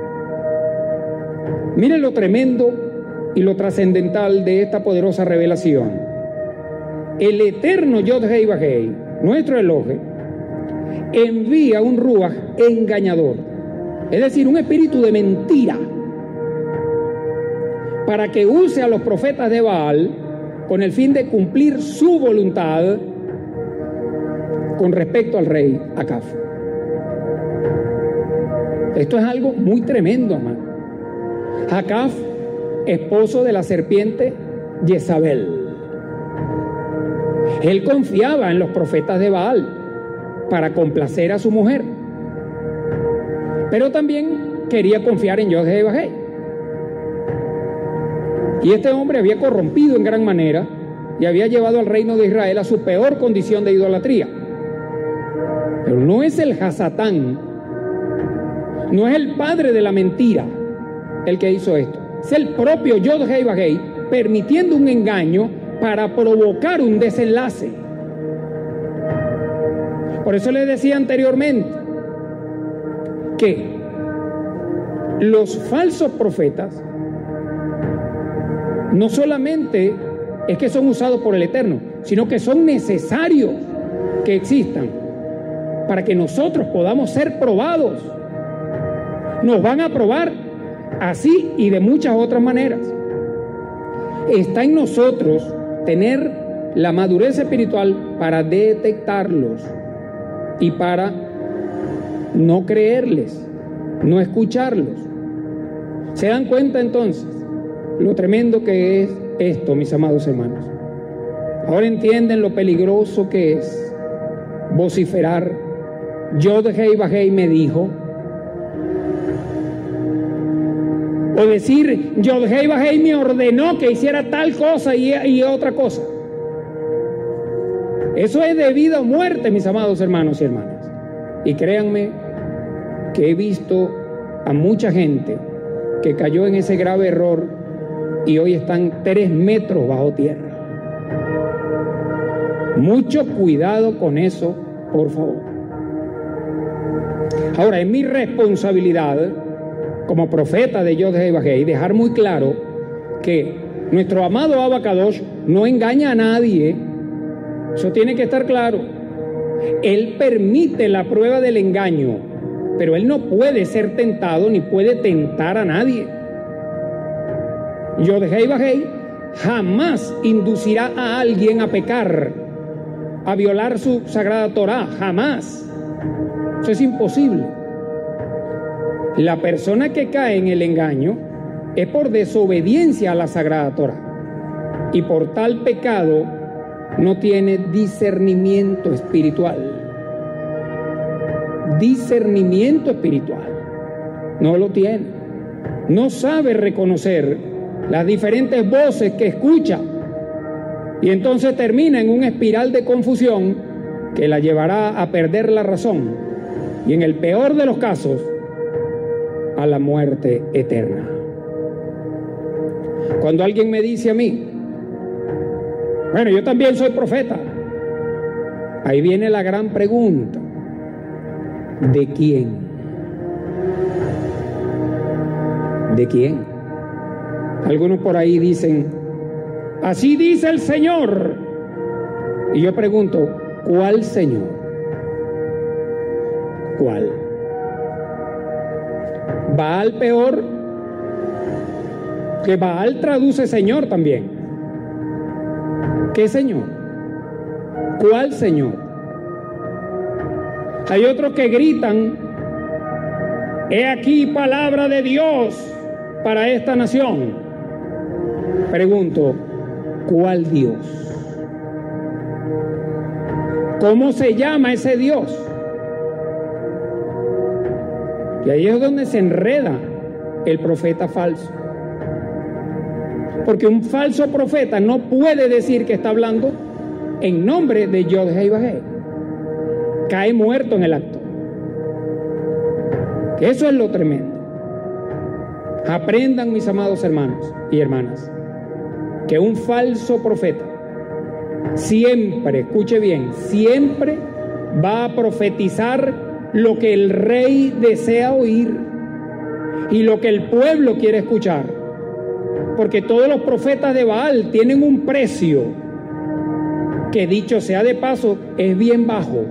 Miren lo tremendo y lo trascendental de esta poderosa revelación. El eterno Yod-Heh-Vah-Heh, nuestro Elohe, envía un ruaj engañador, es decir, un espíritu de mentira, para que use a los profetas de Baal con el fin de cumplir su voluntad con respecto al rey Acab. Esto es algo muy tremendo, hermano. Acab, esposo de la serpiente Jezabel. Él confiaba en los profetas de Baal para complacer a su mujer, pero también quería confiar en Yod-Heh-Vah-Heh. Y este hombre había corrompido en gran manera y había llevado al reino de Israel a su peor condición de idolatría. Pero no es el Hasatán, no es el padre de la mentira el que hizo esto. Es el propio Yod-Heh-Vah-Heh permitiendo un engaño para provocar un desenlace. Por eso les decía anteriormente que los falsos profetas no solamente es que son usados por el Eterno, sino que son necesarios que existan para que nosotros podamos ser probados. Nos van a probar así y de muchas otras maneras. Está en nosotros tener la madurez espiritual para detectarlos y para no creerles, no escucharlos. ¿Se dan cuenta entonces lo tremendo que es esto, mis amados hermanos? Ahora entienden lo peligroso que es vociferar: Yod-Heh-Vah-Heh me dijo. O decir: Yod-Heh-Vah-Heh me ordenó que hiciera tal cosa y, y otra cosa. Eso es de vida o muerte, mis amados hermanos y hermanas. Y créanme que he visto a mucha gente que cayó en ese grave error y hoy están tres metros bajo tierra. Mucho cuidado con eso, por favor. Ahora, es mi responsabilidad como profeta de Yod-Heh-Vah-Heh dejar muy claro que nuestro amado Abba Kadosh no engaña a nadie. Eso tiene que estar claro. Él permite la prueba del engaño, pero él no puede ser tentado ni puede tentar a nadie. Yod-Heh-Vah-Heh jamás inducirá a alguien a pecar, a violar su sagrada Torah, jamás. Eso es imposible. La persona que cae en el engaño es por desobediencia a la sagrada Torah, y por tal pecado no tiene discernimiento espiritual. Discernimiento espiritual no lo tiene. No sabe reconocer las diferentes voces que escucha, y entonces termina en una espiral de confusión que la llevará a perder la razón y, en el peor de los casos, a la muerte eterna. Cuando alguien me dice a mí, bueno, yo también soy profeta, ahí viene la gran pregunta: ¿de quién? ¿De quién? Algunos por ahí dicen, así dice el Señor. Y yo pregunto, ¿cuál Señor? ¿Cuál? Baal peor, que Baal traduce Señor también. ¿Qué Señor? ¿Cuál Señor? Hay otros que gritan, he aquí palabra de Dios para esta nación. Pregunto, ¿cuál Dios? ¿Cómo se llama ese Dios? Y ahí es donde se enreda el profeta falso. Porque un falso profeta no puede decir que está hablando en nombre de Yod-Heh-Vah-Heh. Cae muerto en el acto. Eso es lo tremendo. Aprendan, mis amados hermanos y hermanas, que un falso profeta siempre, escuche bien, siempre va a profetizar lo que el rey desea oír y lo que el pueblo quiere escuchar, porque todos los profetas de Baal tienen un precio que, dicho sea de paso, es bien bajo.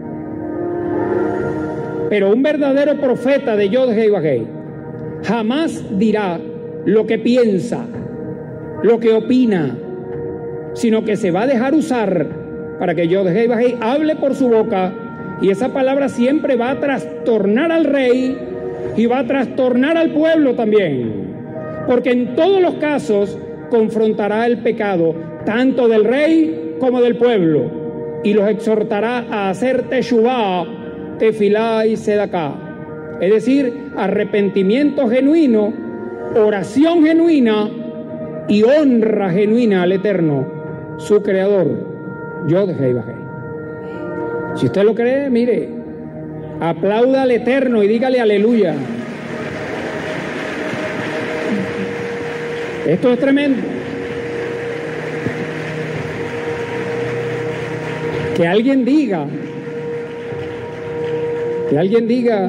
Pero un verdadero profeta de Yod-Heh-Vah-Heh jamás dirá lo que piensa, lo que opina, sino que se va a dejar usar para que Yod-Heh-Vah-Heh hable por su boca, y esa palabra siempre va a trastornar al rey y va a trastornar al pueblo también, porque en todos los casos confrontará el pecado tanto del rey como del pueblo y los exhortará a hacer teshuvá, tefilá y sedaká, es decir, arrepentimiento genuino, oración genuina y honra genuina al Eterno, su creador, Yod-Heh-Vah-Heh. Si usted lo cree, mire, aplauda al Eterno y dígale aleluya. Esto es tremendo. Que alguien diga, que alguien diga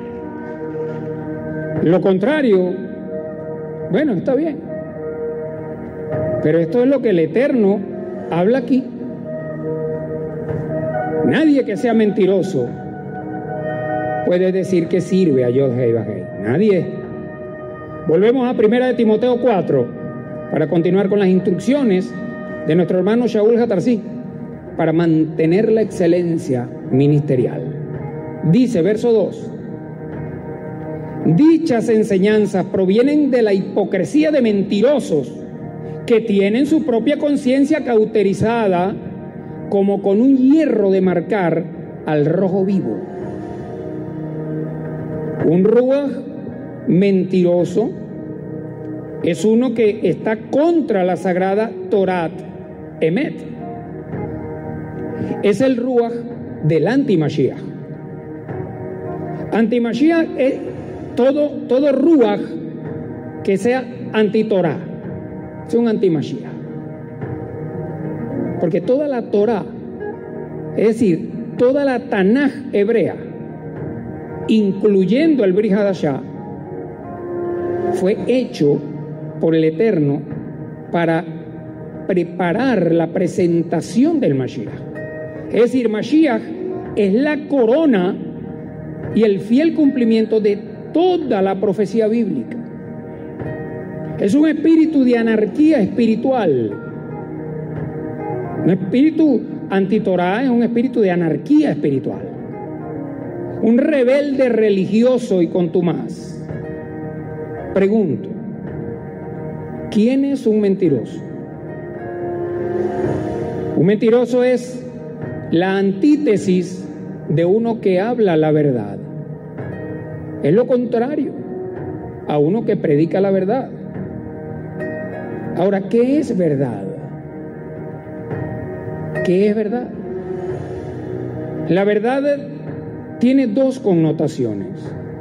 lo contrario, bueno, está bien. Pero esto es lo que el Eterno habla aquí. Nadie que sea mentiroso puede decir que sirve a Yod-Heh-Vah-Heh. Nadie. Volvemos a primera de Timoteo cuatro para continuar con las instrucciones de nuestro hermano Shaul Hatarzí para mantener la excelencia ministerial. Dice, verso dos: dichas enseñanzas provienen de la hipocresía de mentirosos que tienen su propia conciencia cauterizada como con un hierro de marcar al rojo vivo. Un ruach mentiroso es uno que está contra la sagrada Torat Emet. Es el ruach del anti-Mashiach. Anti-Mashiach es todo, todo ruach que sea anti-Torah. Es un anti-Mashiach. Porque toda la Torah, es decir, toda la Tanaj hebrea, incluyendo el Brit Hadashah, fue hecho por el Eterno para preparar la presentación del Mashiach. Es decir, Mashiach es la corona y el fiel cumplimiento de toda la profecía bíblica. Es un espíritu de anarquía espiritual. Un espíritu anti-Torah es un espíritu de anarquía espiritual. Un rebelde religioso y contumaz. Pregunto, ¿quién es un mentiroso? Un mentiroso es la antítesis de uno que habla la verdad. Es lo contrario a uno que predica la verdad. Ahora, ¿qué es verdad? ¿Qué es verdad? La verdad tiene dos connotaciones.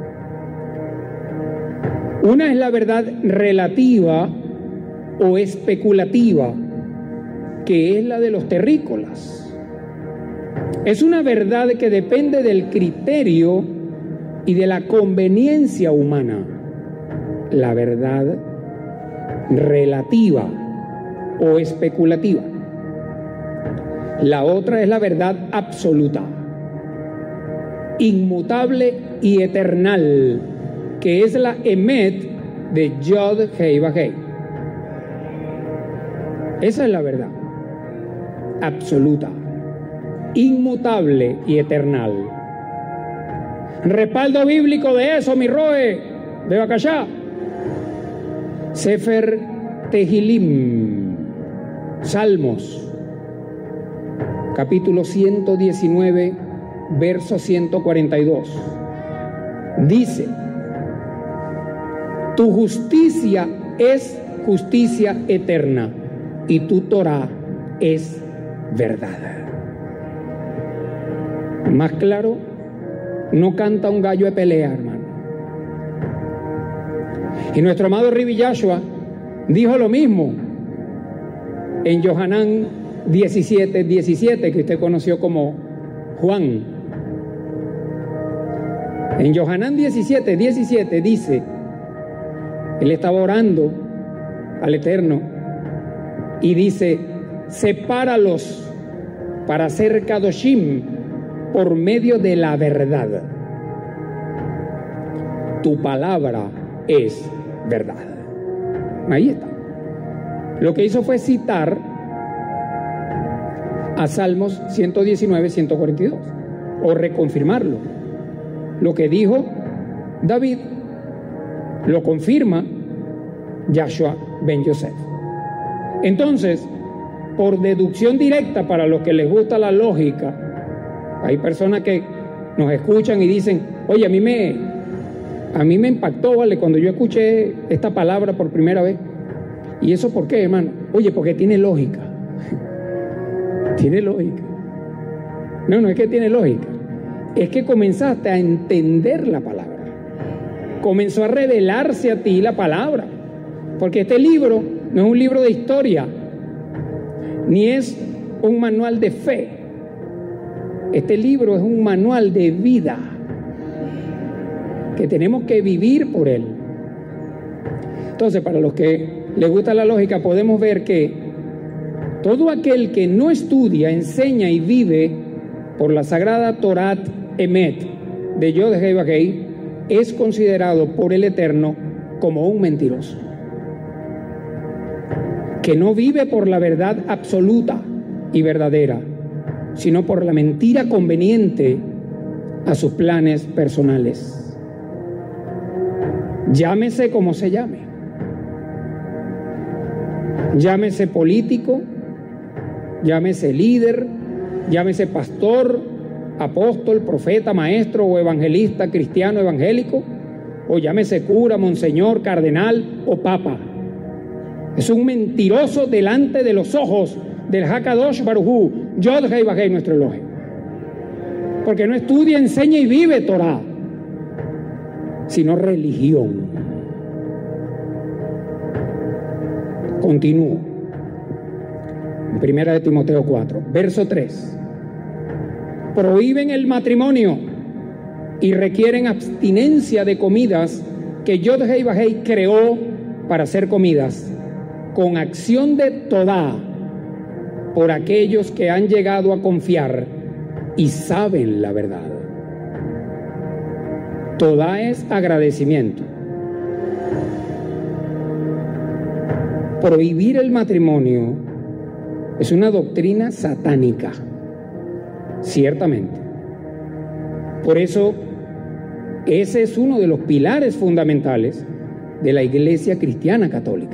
Una es la verdad relativa o especulativa, que es la de los terrícolas. Es una verdad que depende del criterio y de la conveniencia humana. La verdad relativa o especulativa. La otra es la verdad absoluta, inmutable y eternal, que es la Emet de Yod Hei Vav Hei. Esa es la verdad absoluta, inmutable y eternal. Respaldo bíblico de eso, mi Roe, de Bacallá. Sefer Tehilim, Salmos, capítulo ciento diecinueve, verso ciento cuarenta y dos. Dice: tu justicia es justicia eterna y tu Torah es verdad. Más claro, no canta un gallo de pelea, hermano. Y nuestro amado Rabbi Yashua dijo lo mismo en Yohanan diecisiete, diecisiete, que usted conoció como Juan. En Yohanan diecisiete, diecisiete dice, él estaba orando al Eterno y dice: sepáralos para ser Kadoshim por medio de la verdad. Tu palabra es verdad. Ahí está. Lo que hizo fue citar a Salmos ciento diecinueve, ciento cuarenta y dos, o reconfirmarlo. Lo que dijo David lo confirma Yashua ben Yosef. Entonces, por deducción directa, para los que les gusta la lógica, hay personas que nos escuchan y dicen: oye, a mí me, a mí me impactó, ¿vale?, cuando yo escuché esta palabra por primera vez. ¿Y eso por qué, hermano? Oye, porque tiene lógica. Tiene lógica. No, no es que tiene lógica. Es que comenzaste a entender la palabra. Comenzó a revelarse a ti la palabra. Porque este libro no es un libro de historia, ni es un manual de fe. Este libro es un manual de vida, que tenemos que vivir por él. Entonces, para los que les gusta la lógica, podemos ver que todo aquel que no estudia, enseña y vive por la sagrada Torat Emet de Yod Hei Vav Hei es considerado por el Eterno como un mentiroso, que no vive por la verdad absoluta y verdadera, sino por la mentira conveniente a sus planes personales. Llámese como se llame. Llámese político, llámese líder, llámese pastor, apóstol, profeta, maestro o evangelista cristiano evangélico, o llámese cura, monseñor, cardenal o papa. Es un mentiroso delante de los ojos del Hakadosh Baruj Hu, Yod Hei Vav Hei, nuestro Elohim. Porque no estudia, enseña y vive Torah, sino religión. Continúo. En Primera de Timoteo cuatro, verso tres. Prohíben el matrimonio y requieren abstinencia de comidas que Yod Hei Vav Hei creó para ser comidas, con acción de Todá, por aquellos que han llegado a confiar y saben la verdad. Todá es agradecimiento. Prohibir el matrimonio es una doctrina satánica, ciertamente. Por eso, ese es uno de los pilares fundamentales de la Iglesia Cristiana Católica.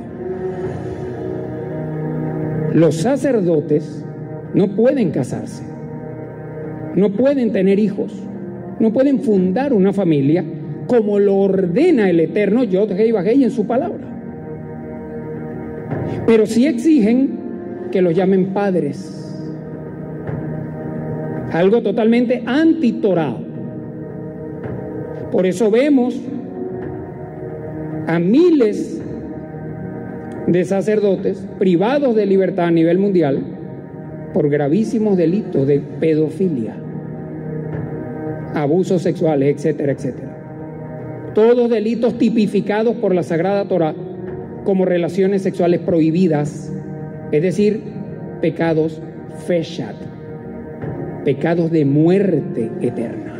Los sacerdotes no pueden casarse, no pueden tener hijos, no pueden fundar una familia como lo ordena el Eterno Yod Hei Vav Hei en su palabra. pero sí exigen que los llamen padres. Algo totalmente anti-Torá. Por eso vemos a miles de sacerdotes privados de libertad a nivel mundial por gravísimos delitos de pedofilia, abusos sexuales, etcétera, etcétera. Todos delitos tipificados por la Sagrada Torá como relaciones sexuales prohibidas, es decir, pecados feshat, pecados de muerte eterna.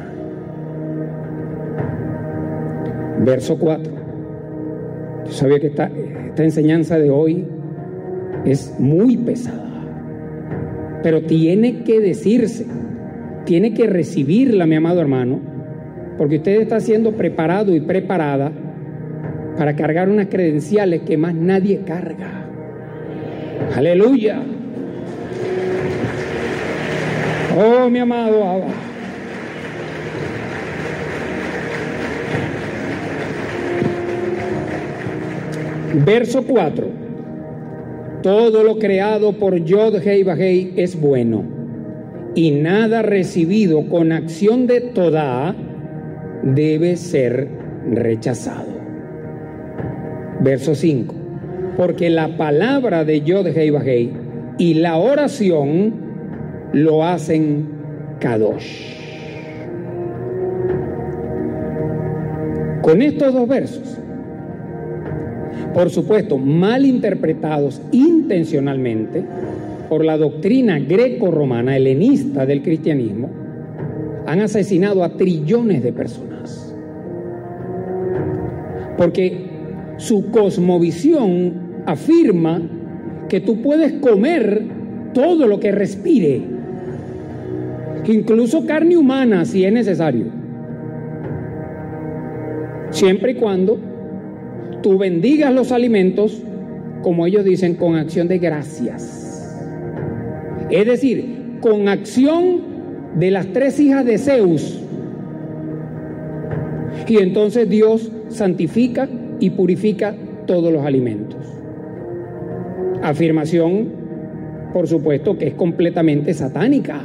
Verso cuatro. Yo sabía que esta, esta enseñanza de hoy es muy pesada, pero tiene que decirse, tiene que recibirla, mi amado hermano, porque usted está siendo preparado y preparada para cargar unas credenciales que más nadie carga. ¡Aleluya! Oh, mi amado Abba. Verso cuatro. Todo lo creado por Yod Hei Vahei es bueno, y nada recibido con acción de Todá debe ser rechazado. Verso cinco. Porque la palabra de Yod Hei Vahei y la oración lo hacen Kadosh. Con estos dos versos, por supuesto, mal interpretados intencionalmente por la doctrina greco-romana helenista del cristianismo, han asesinado a trillones de personas. Porque su cosmovisión afirma que tú puedes comer todo lo que respire, incluso carne humana si es necesario, siempre y cuando tú bendigas los alimentos, como ellos dicen, con acción de gracias. Es decir, con acción de las tres hijas de Zeus. Y entonces Dios santifica y purifica todos los alimentos. Afirmación, por supuesto, que es completamente satánica.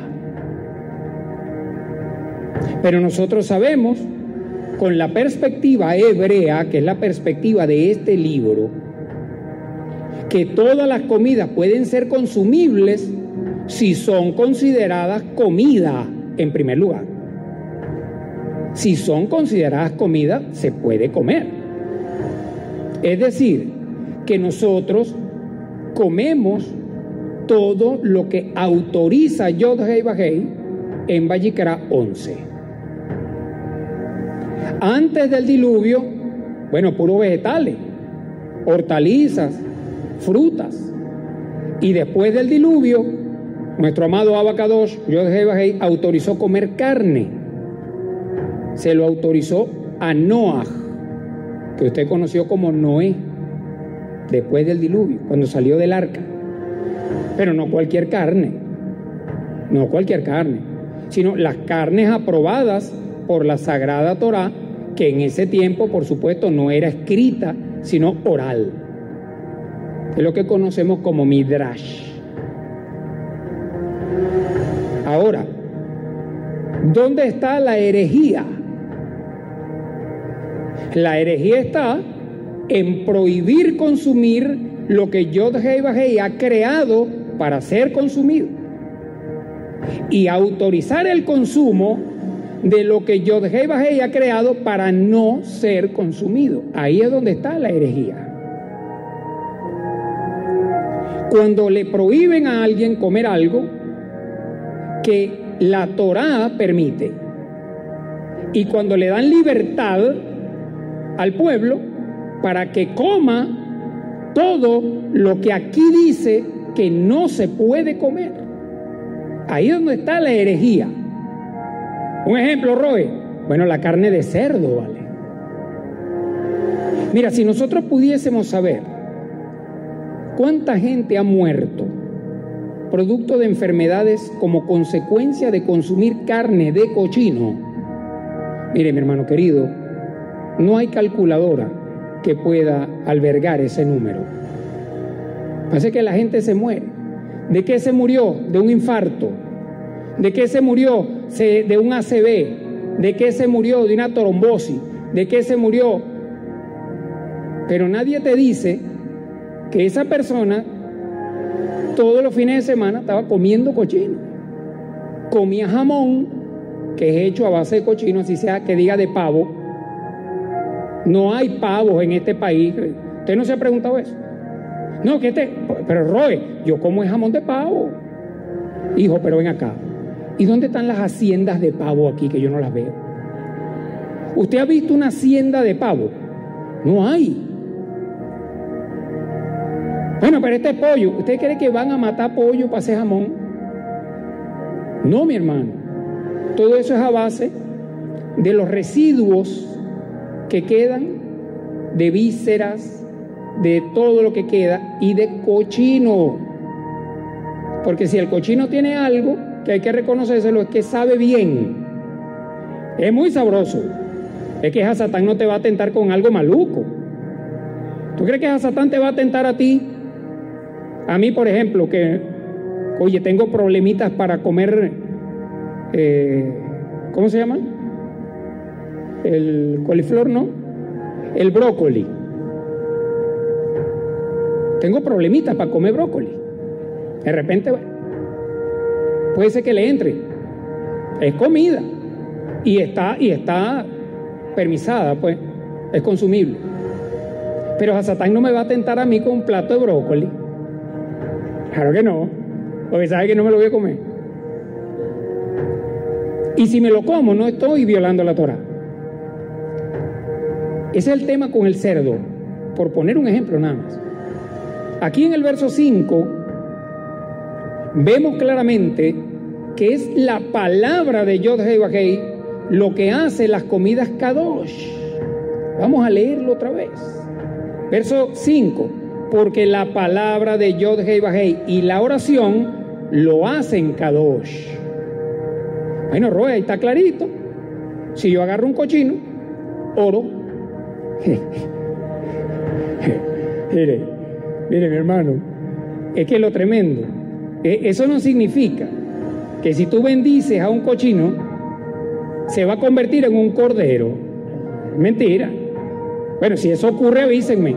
Pero nosotros sabemos, con la perspectiva hebrea, que es la perspectiva de este libro, que todas las comidas pueden ser consumibles si son consideradas comida en primer lugar. Si son consideradas comida, se puede comer. Es decir, que nosotros comemos todo lo que autoriza Yod Hei Vahei en Vayikra once. Antes del diluvio, bueno, puros vegetales, hortalizas, frutas. Y después del diluvio, nuestro amado Abba Kadosh, Yod Hei Vahei, autorizó comer carne. Se lo autorizó a Noah, que usted conoció como Noé, después del diluvio, cuando salió del arca. Pero no cualquier carne, no cualquier carne, sino las carnes aprobadas por la Sagrada Torá, que en ese tiempo, por supuesto, no era escrita, sino oral. Es lo que conocemos como Midrash. Ahora, ¿dónde está la herejía? La herejía está en prohibir consumir lo que Yod Hei Vahei ha creado para ser consumido y autorizar el consumo de lo que Yod Hei Vahei ha creado para no ser consumido. Ahí es donde está la herejía. Cuando le prohíben a alguien comer algo que la Torá permite, y cuando le dan libertad al pueblo para que coma todo lo que aquí dice que no se puede comer, ahí es donde está la herejía. Un ejemplo, Roe, bueno, la carne de cerdo, ¿vale? Mira, si nosotros pudiésemos saber cuánta gente ha muerto producto de enfermedades como consecuencia de consumir carne de cochino, mire, mi hermano querido, no hay calculadora que pueda albergar ese número. Parece que la gente se muere. ¿De qué se murió? De un infarto. ¿De qué se murió? Se, de un A C V. ¿De qué se murió? De una trombosis. ¿De qué se murió? Pero nadie te dice que esa persona todos los fines de semana estaba comiendo cochino. Comía jamón, que es hecho a base de cochino, así sea que diga de pavo. No hay pavos en este país. ¿Usted no se ha preguntado eso? No, que este, pero Roe, yo como es jamón de pavo. Hijo, pero ven acá. ¿Y dónde están las haciendas de pavo aquí que yo no las veo? ¿Usted ha visto una hacienda de pavo? No hay. Bueno, pero este es pollo. ¿Usted cree que van a matar pollo para hacer jamón? No, mi hermano. Todo eso es a base de los residuos que quedan de vísceras, de todo lo que queda y de cochino. Porque si el cochino tiene algo que hay que reconocérselo, es que sabe bien, es muy sabroso. Es que Hasatán no te va a tentar con algo maluco. ¿Tú crees que Hasatán te va a tentar a ti? A mí, por ejemplo, que oye, tengo problemitas para comer eh, ¿cómo se llama? El coliflor, ¿no? El brócoli. Tengo problemitas para comer brócoli. De repente, puede ser que le entre. Es comida. Y está, y está permisada, pues. Es consumible. Pero Hasatán no me va a tentar a mí con un plato de brócoli. Claro que no. Porque sabe que no me lo voy a comer. Y si me lo como, no estoy violando la Torá. Ese es el tema con el cerdo. Por poner un ejemplo nada más. Aquí en el verso cinco vemos claramente que es la palabra de Yod-Heh-Vah-Heh lo que hace las comidas Kadosh. Vamos a leerlo otra vez. Verso cinco. Porque la palabra de Yod-Heh-Vah-Heh y la oración lo hacen Kadosh. Bueno, Roe, ahí está clarito. Si yo agarro un cochino, oro. Mire. Mire, mi hermano, es que lo tremendo, eso no significa que si tú bendices a un cochino, se va a convertir en un cordero. Mentira. Bueno, si eso ocurre, avísenme.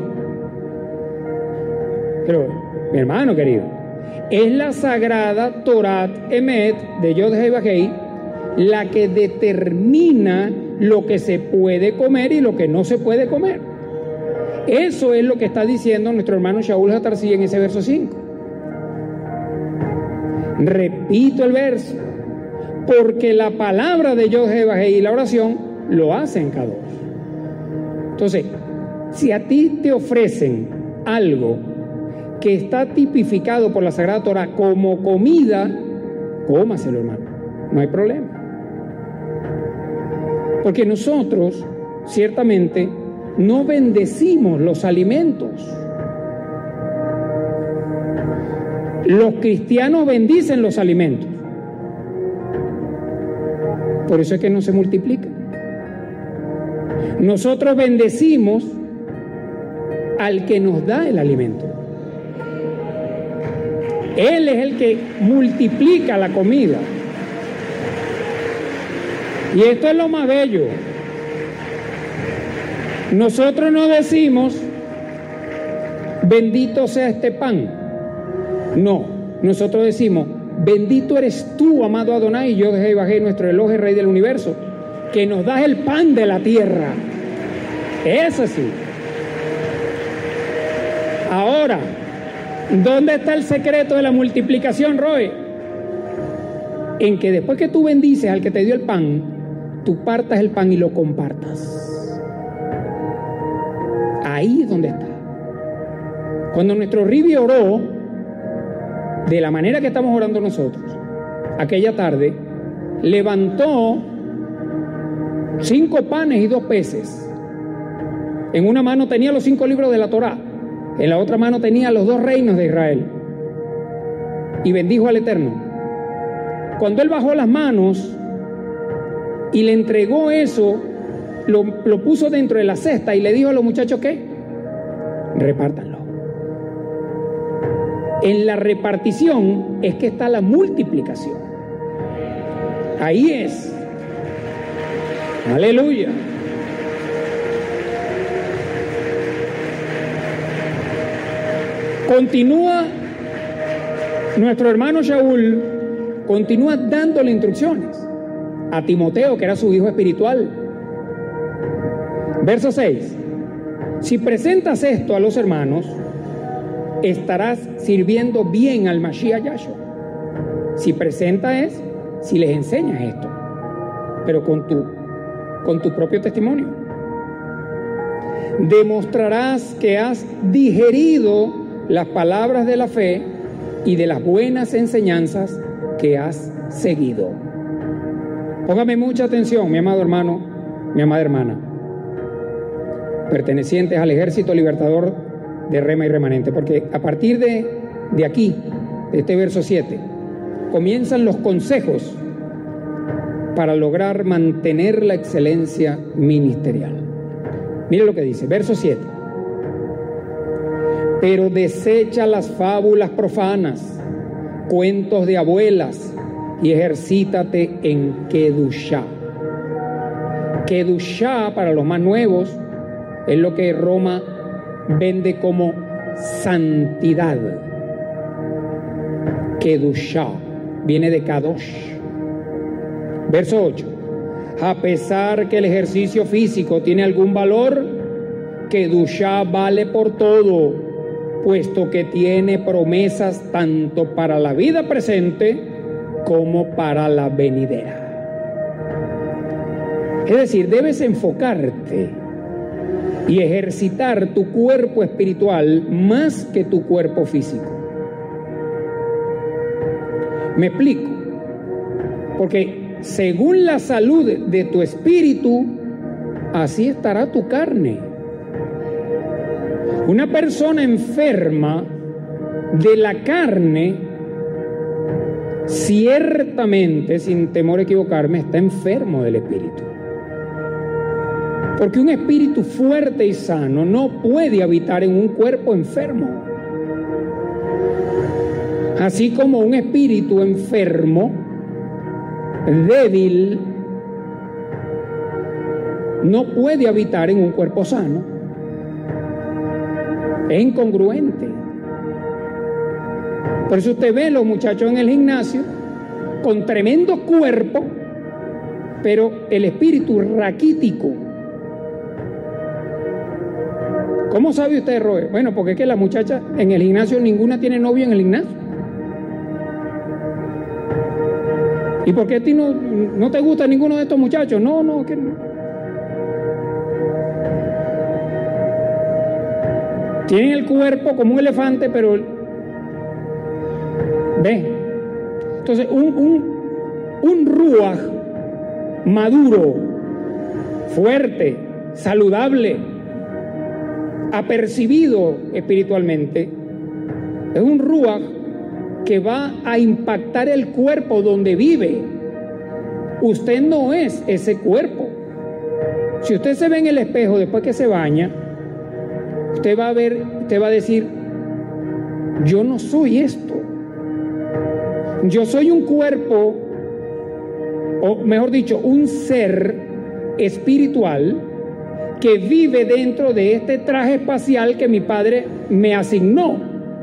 Pero, mi hermano querido, es la sagrada Torat Emet de Yod-Heh-Vah-Heh la que determina lo que se puede comer y lo que no se puede comer. Eso es lo que está diciendo nuestro hermano Shaul Hatarsi en ese verso cinco. Repito el verso. Porque la palabra de Yod-Heh-Vah-Heh y la oración lo hacen cada dos. Entonces, si a ti te ofrecen algo que está tipificado por la Sagrada Torah como comida, cómaselo, hermano. No hay problema. Porque nosotros, ciertamente, no bendecimos los alimentos. Los cristianos bendicen los alimentos. Por eso es que no se multiplican. Nosotros bendecimos al que nos da el alimento. Él es el que multiplica la comida. Y esto es lo más bello. Nosotros no decimos, bendito sea este pan. No, nosotros decimos, bendito eres tú, amado Adonai, Yod-Heh-Vah-Heh, nuestro Elohe, Rey del universo, que nos das el pan de la tierra. Es así. Ahora, ¿dónde está el secreto de la multiplicación, Roy? En que después que tú bendices al que te dio el pan, tú partas el pan y lo compartas. Ahí es donde está. Cuando nuestro Ribi oró de la manera que estamos orando nosotros, aquella tarde, levantó cinco panes y dos peces. En una mano tenía los cinco libros de la Torá, en la otra mano tenía los dos reinos de Israel. Y bendijo al Eterno. Cuando él bajó las manos y le entregó eso, Lo, lo puso dentro de la cesta y le dijo a los muchachos, ¿qué? Repártanlo. En la repartición es que está la multiplicación. Ahí es. Aleluya. Continúa nuestro hermano Shaul, continúa dándole instrucciones a Timoteo, que era su hijo espiritual. Verso seis. Si presentas esto a los hermanos, estarás sirviendo bien al Mashiach Yahshua. Si presenta es, si les enseñas esto, pero con tu, con tu propio testimonio. Demostrarás que has digerido las palabras de la fe y de las buenas enseñanzas que has seguido. Póngame mucha atención, mi amado hermano, mi amada hermana, pertenecientes al Ejército Libertador de Rema y Remanente, porque a partir de, de aquí, de este verso siete, comienzan los consejos para lograr mantener la excelencia ministerial. Mire lo que dice, verso siete. Pero desecha las fábulas profanas, cuentos de abuelas, y ejercítate en Kedushá. Kedushá, para los más nuevos, es lo que Roma vende como santidad. Kedushá viene de Kadosh. Verso ocho. A pesar que el ejercicio físico tiene algún valor, Kedushá vale por todo, puesto que tiene promesas tanto para la vida presente como para la venidera. Es decir, debes enfocarte y ejercitar tu cuerpo espiritual más que tu cuerpo físico. Me explico. Porque según la salud de tu espíritu, así estará tu carne. Una persona enferma de la carne, ciertamente, sin temor a equivocarme, está enfermo del espíritu. Porque un espíritu fuerte y sano no puede habitar en un cuerpo enfermo. Así como un espíritu enfermo, débil, no puede habitar en un cuerpo sano. Es incongruente. Por eso usted ve a los muchachos en el gimnasio con tremendo cuerpo, pero el espíritu raquítico. ¿Cómo sabe usted, Robert? Bueno, porque es que la muchacha en el gimnasio, ninguna tiene novio en el gimnasio. ¿Y por qué a ti no, no te gusta ninguno de estos muchachos? No, no, que no. Tienen el cuerpo como un elefante, pero ve. Entonces, un, un, un ruaj maduro, fuerte, saludable, apercibido espiritualmente, es un ruaj que va a impactar el cuerpo donde vive. Usted no es ese cuerpo. Si usted se ve en el espejo después que se baña, usted va a ver, usted va a decir, yo no soy esto. Yo soy un cuerpo, o mejor dicho, un ser espiritual que vive dentro de este traje espacial que mi padre me asignó.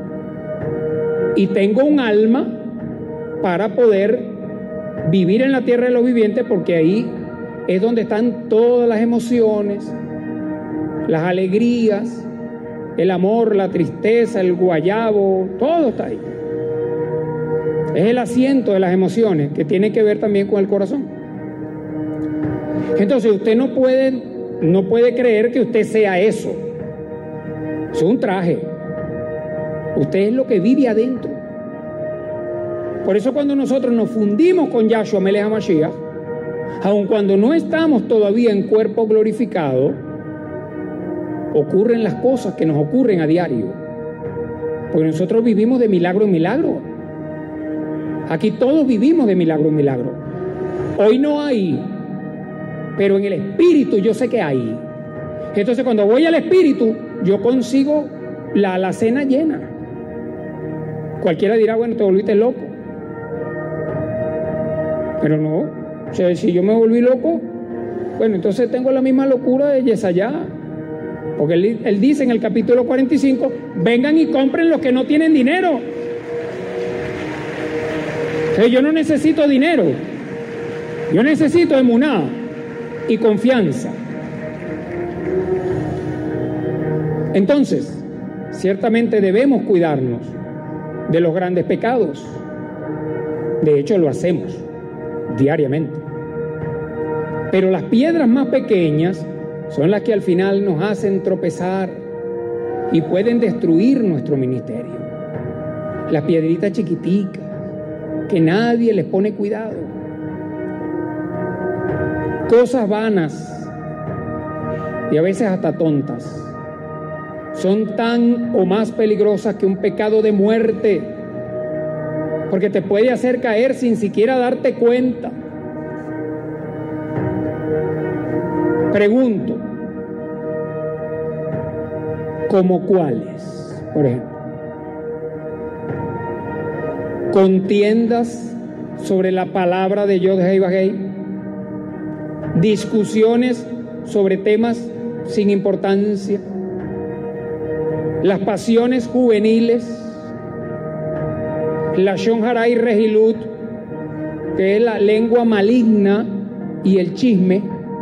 Y tengo un alma para poder vivir en la tierra de los vivientes, porque ahí es donde están todas las emociones, las alegrías, el amor, la tristeza, el guayabo, todo está ahí. Es el asiento de las emociones que tiene que ver también con el corazón. Entonces usted no puede, no puede creer que usted sea eso. Es un traje. Usted es lo que vive adentro. Por eso cuando nosotros nos fundimos con Yahshua Melech HaMashiach, aun cuando no estamos todavía en cuerpo glorificado, ocurren las cosas que nos ocurren a diario. Porque nosotros vivimos de milagro en milagro. Aquí todos vivimos de milagro en milagro. Hoy no hay, pero en el espíritu yo sé que hay. Entonces cuando voy al espíritu, yo consigo la alacena llena. Cualquiera dirá, bueno, te volviste loco. Pero no, o sea, si yo me volví loco, bueno, entonces tengo la misma locura de Yesayá. Porque él, él dice en el capítulo cuarenta y cinco, vengan y compren los que no tienen dinero. O sea, yo no necesito dinero, yo necesito emuná y confianza. Entonces, ciertamente debemos cuidarnos de los grandes pecados. De hecho, lo hacemos diariamente. Pero las piedras más pequeñas son las que al final nos hacen tropezar y pueden destruir nuestro ministerio. Las piedritas chiquiticas que nadie les pone cuidado. Cosas vanas y a veces hasta tontas son tan o más peligrosas que un pecado de muerte, porque te puede hacer caer sin siquiera darte cuenta. Pregunto, ¿cómo cuáles? Por ejemplo, contiendas sobre la palabra de Yod-Heh Vah-Heh, discusiones sobre temas sin importancia, las pasiones juveniles, la Lashon Hará y Rehilut, que es la lengua maligna y el chisme,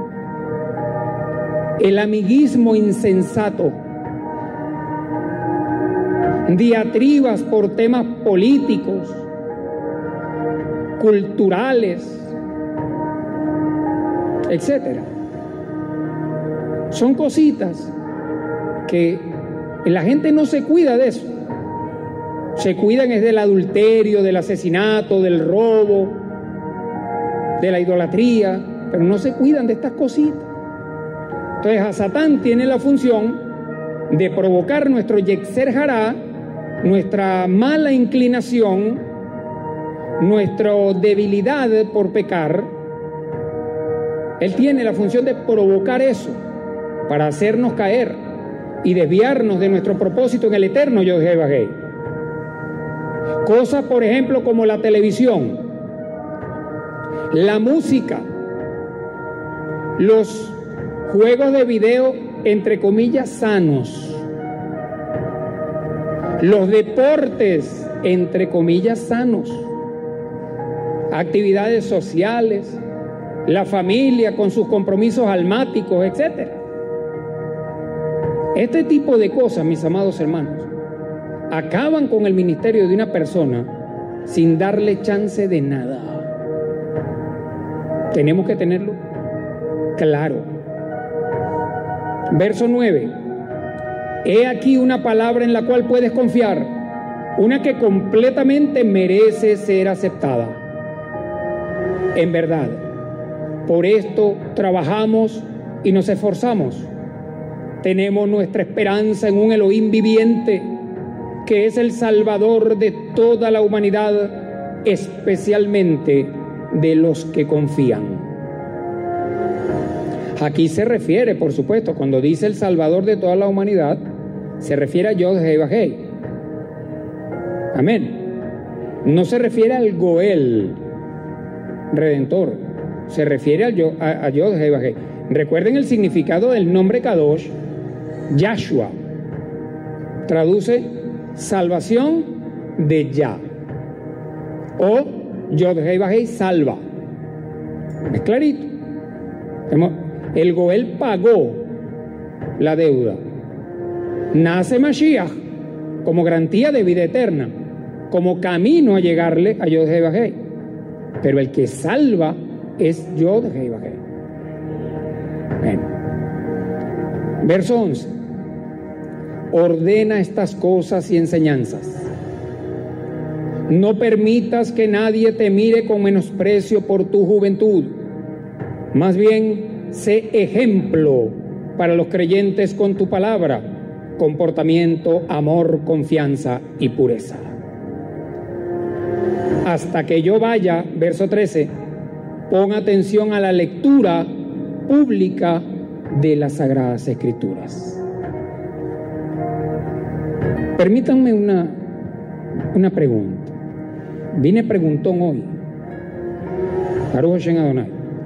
el amiguismo insensato, diatribas por temas políticos, culturales, etcétera. Son cositas que la gente no se cuida de eso. Se cuidan es del adulterio, del asesinato, del robo, de la idolatría, pero no se cuidan de estas cositas. Entonces, a Satán tiene la función de provocar nuestro Yetzer Hará, nuestra mala inclinación, nuestra debilidad por pecar. Él tiene la función de provocar eso para hacernos caer y desviarnos de nuestro propósito en el eterno Yod-Heh Vah-Heh. Cosas, por ejemplo, como la televisión, la música, los juegos de video, entre comillas, sanos, los deportes, entre comillas, sanos, actividades sociales, la familia con sus compromisos almáticos, etcétera. Este tipo de cosas, mis amados hermanos, acaban con el ministerio de una persona sin darle chance de nada. Tenemos que tenerlo claro. Verso nueve. He aquí una palabra en la cual puedes confiar, una que completamente merece ser aceptada. En verdad, por esto trabajamos y nos esforzamos. Tenemos nuestra esperanza en un Elohim viviente, que es el Salvador de toda la humanidad, especialmente de los que confían. Aquí se refiere, por supuesto, cuando dice el Salvador de toda la humanidad, se refiere a Yod-Heh Vah-Heh. Amén. No se refiere al Goel, Redentor, se refiere a, a, a Yod-Heh Vah-Heh. Recuerden el significado del nombre Kadosh. Yahshua traduce salvación de Yah, o Yod-Heh Vah-Heh salva. Es clarito. El Goel pagó la deuda. Nace Mashiach como garantía de vida eterna, como camino a llegarle a Yod-Heh Vah-Heh. Pero el que salva es Yod-Heh Vah-Heh. Bueno. Verso once. Ordena estas cosas y enseñanzas. No permitas que nadie te mire con menosprecio por tu juventud. Más bien, sé ejemplo para los creyentes con tu palabra, comportamiento, amor, confianza y pureza. Hasta que yo vaya, verso trece, pon atención a la lectura pública de las Sagradas Escrituras. Permítanme una Una pregunta. Vine preguntón hoy. Baruch Hashem Adonai.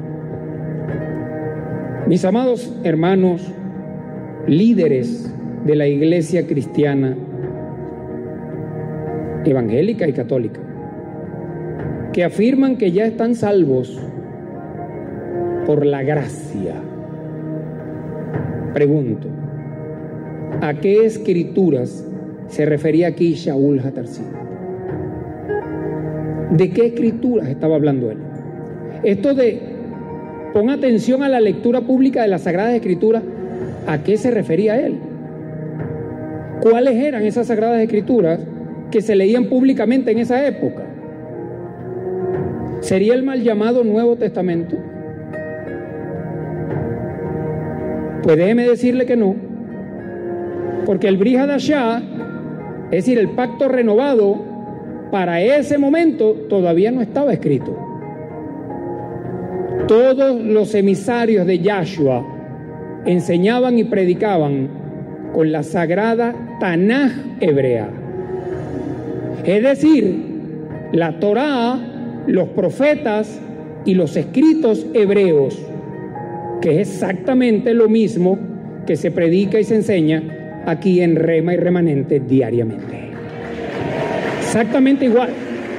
Mis amados hermanos, líderes de la iglesia cristiana, evangélica y católica, que afirman que ya están salvos por la gracia. Pregunto, ¿a qué escrituras se refería aquí Shaul Hatarsi? ¿De qué escrituras estaba hablando él? Esto de pon atención a la lectura pública de las Sagradas Escrituras, ¿a qué se refería él? ¿Cuáles eran esas Sagradas Escrituras que se leían públicamente en esa época? ¿Sería el mal llamado Nuevo Testamento? Pues déjeme decirle que no, porque el Brit Hadashah, es decir, el pacto renovado, para ese momento todavía no estaba escrito. Todos los emisarios de Yahshua enseñaban y predicaban con la sagrada Tanaj hebrea. Es decir, la Torá, los profetas y los escritos hebreos, que es exactamente lo mismo que se predica y se enseña aquí en Rema y Remanente diariamente. Exactamente igual.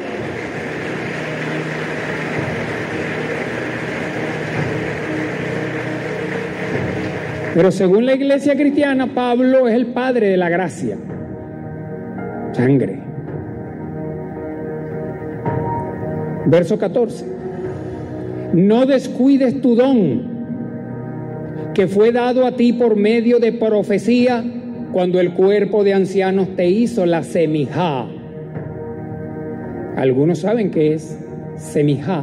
Pero según la iglesia cristiana, Pablo es el padre de la gracia. Sangre. Verso catorce. No descuides tu don, que fue dado a ti por medio de profecía, cuando el cuerpo de ancianos te hizo la semijá. Algunos saben qué es semijá,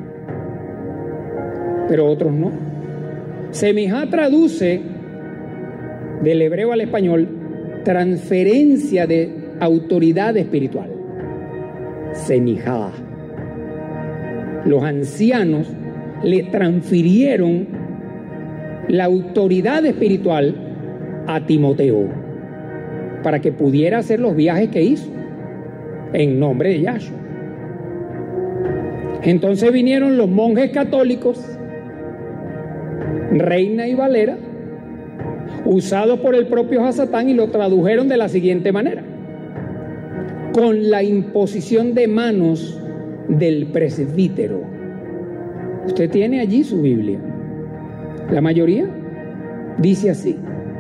pero otros no. Semijá traduce del hebreo al español transferencia de autoridad espiritual. Semijá. Los ancianos le transfirieron la autoridad espiritual a Timoteo para que pudiera hacer los viajes que hizo en nombre de Yahshua. Entonces vinieron los monjes católicos, Reina y Valera, usados por el propio Hasatán, y lo tradujeron de la siguiente manera: con la imposición de manos del presbítero. Usted tiene allí su Biblia. La mayoría dice así: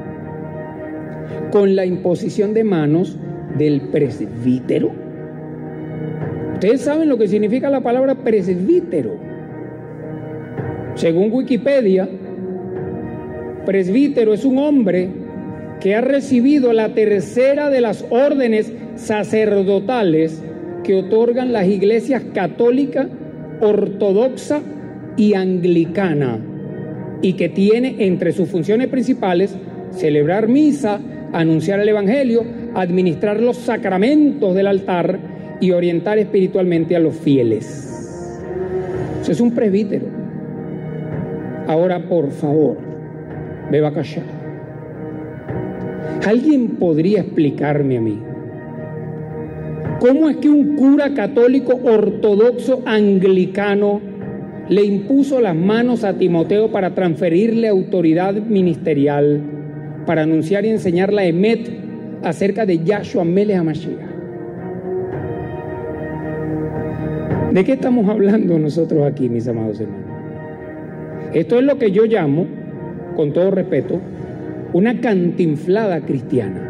con la imposición de manos del presbítero. Ustedes saben lo que significa la palabra presbítero. Según Wikipedia, presbítero es un hombre que ha recibido la tercera de las órdenes sacerdotales que otorgan las iglesias católica, ortodoxa y anglicana, y que tiene entre sus funciones principales celebrar misa, anunciar el evangelio, administrar los sacramentos del altar y orientar espiritualmente a los fieles. Eso es un presbítero. Ahora, por favor, beba callado. ¿Alguien podría explicarme a mí cómo es que un cura católico ortodoxo anglicano le impuso las manos a Timoteo para transferirle autoridad ministerial para anunciar y enseñar la Emet acerca de Yahshua Melech HaMashiach? ¿De qué estamos hablando nosotros aquí, mis amados hermanos? Esto es lo que yo llamo, con todo respeto, una cantinflada cristiana.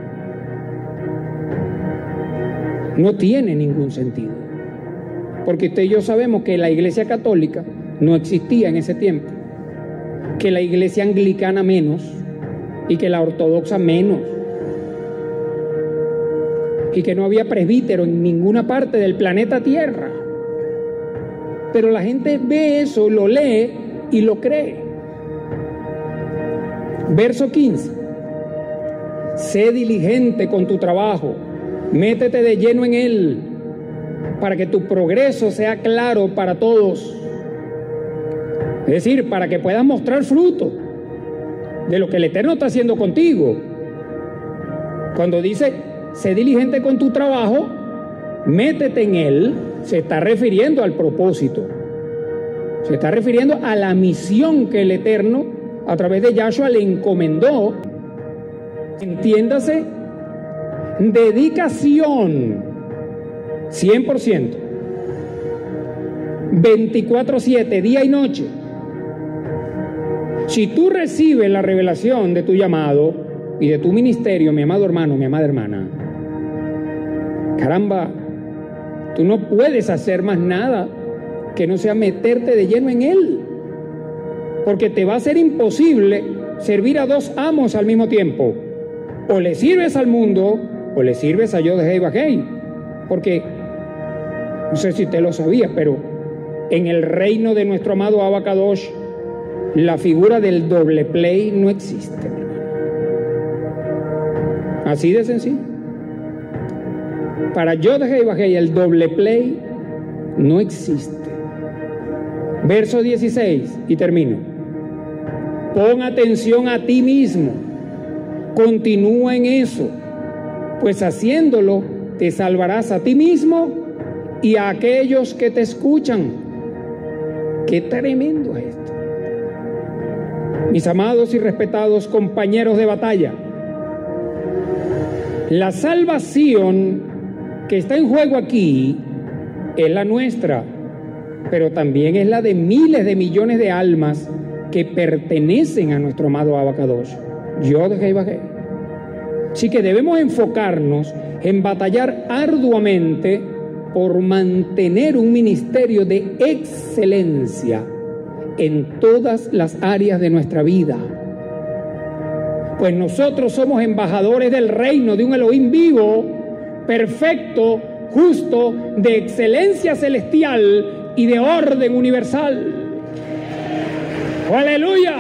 No tiene ningún sentido, porque usted y yo sabemos que la iglesia católica no existía en ese tiempo, que la iglesia anglicana menos, y que la ortodoxa menos, y que no había presbítero en ninguna parte del planeta Tierra. Pero la gente ve eso, lo lee y lo cree. Verso quince. Sé diligente con tu trabajo, métete de lleno en él, para que tu progreso sea claro para todos. Es decir, para que puedas mostrar fruto de lo que el Eterno está haciendo contigo. Cuando dice, sé diligente con tu trabajo, métete en él, se está refiriendo al propósito. Se está refiriendo a la misión que el Eterno, a través de Yahshua, le encomendó. Entiéndase, dedicación, cien por ciento, veinticuatro siete, día y noche. Si tú recibes la revelación de tu llamado y de tu ministerio, mi amado hermano, mi amada hermana, caramba, tú no puedes hacer más nada que no sea meterte de lleno en él, porque te va a ser imposible servir a dos amos al mismo tiempo. O le sirves al mundo o le sirves a Yod-Heh Vah-Heh, porque no sé si usted lo sabía, pero en el reino de nuestro amado Abba Kadosh la figura del doble play no existe. Así de sencillo. Para Yod-Heh Vah-Heh el doble play no existe. Verso dieciséis, y termino. Pon atención a ti mismo, continúa en eso, pues haciéndolo te salvarás a ti mismo y a aquellos que te escuchan. Qué tremendo es esto. Mis amados y respetados compañeros de batalla, la salvación que está en juego aquí es la nuestra, pero también es la de miles de millones de almas que pertenecen a nuestro amado Abba Kadosh, Yod-Heh Vah-Heh. Así que debemos enfocarnos en batallar arduamente por mantener un ministerio de excelencia en todas las áreas de nuestra vida. Pues nosotros somos embajadores del reino de un Elohim vivo, perfecto, justo, de excelencia celestial y de orden universal. ¡Aleluya!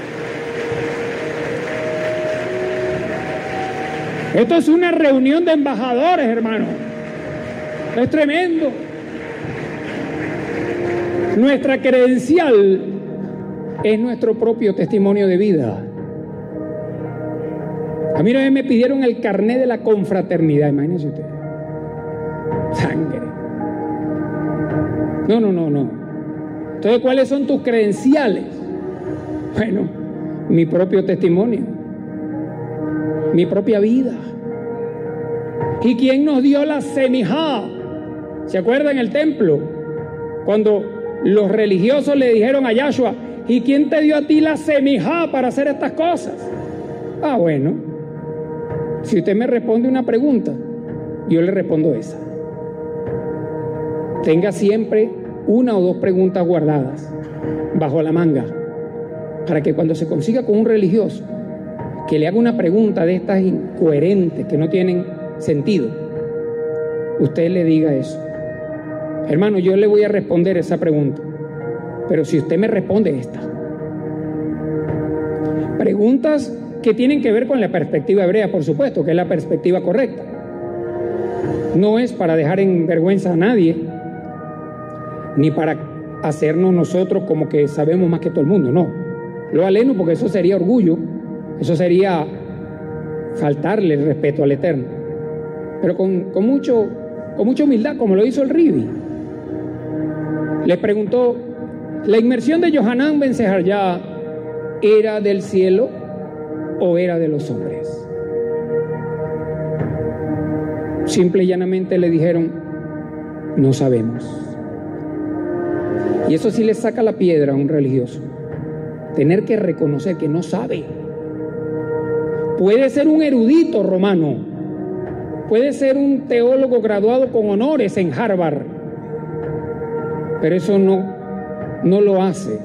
Esto es una reunión de embajadores, hermano. Es tremendo. Nuestra credencial es nuestro propio testimonio de vida. A mí una vez me pidieron el carnet de la confraternidad, imagínense usted. Sangre. No, no, no, no. Entonces, ¿cuáles son tus credenciales? Bueno, mi propio testimonio, mi propia vida. ¿Y quién nos dio la semijá? ¿Se acuerdan en el templo? Cuando los religiosos le dijeron a Yahshua, ¿y quién te dio a ti la semijá para hacer estas cosas? Ah, bueno, si usted me responde una pregunta, yo le respondo esa. Tenga siempre una o dos preguntas guardadas bajo la manga, para que cuando se consiga con un religioso que le haga una pregunta de estas incoherentes, que no tienen sentido, usted le diga eso. Hermano, yo le voy a responder esa pregunta, pero si usted me responde esta. Preguntas que tienen que ver con la perspectiva hebrea, por supuesto, que es la perspectiva correcta. No es para dejar en vergüenza a nadie, ni para hacernos nosotros como que sabemos más que todo el mundo, no. Lo aleno, porque eso sería orgullo, eso sería faltarle el respeto al Eterno. Pero con, con, mucho, con mucha humildad, como lo hizo el Ribi. Le preguntó, ¿la inmersión de Yohanan Ben Zechariah era del cielo o era de los hombres? Simple y llanamente le dijeron, no sabemos. Y eso sí le saca la piedra a un religioso, tener que reconocer que no sabe. Puede ser un erudito romano, puede ser un teólogo graduado con honores en Harvard, pero eso no, no lo hace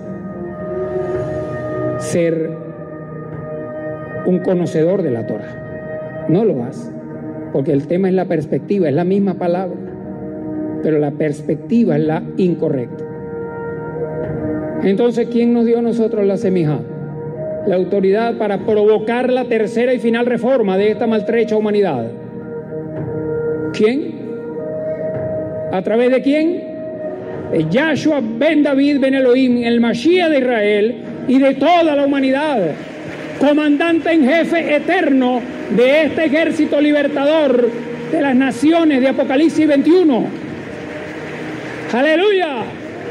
ser un conocedor de la Torah. No lo hace, porque el tema es la perspectiva, es la misma palabra, pero la perspectiva es la incorrecta. Entonces, ¿quién nos dio a nosotros la semijá? La autoridad para provocar la tercera y final reforma de esta maltrecha humanidad. ¿Quién? ¿A través de quién? De Yahshua ben David ben Elohim, el Mashiach de Israel y de toda la humanidad, comandante en jefe eterno de este ejército libertador de las naciones de Apocalipsis veintiuno. ¡Aleluya!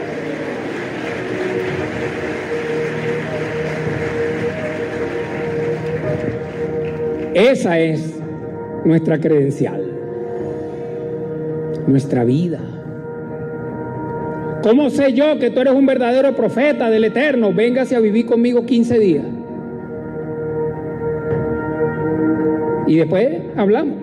Esa es nuestra credencial, nuestra vida. ¿Cómo sé yo que tú eres un verdadero profeta del Eterno? Véngase a vivir conmigo quince días. Y después hablamos.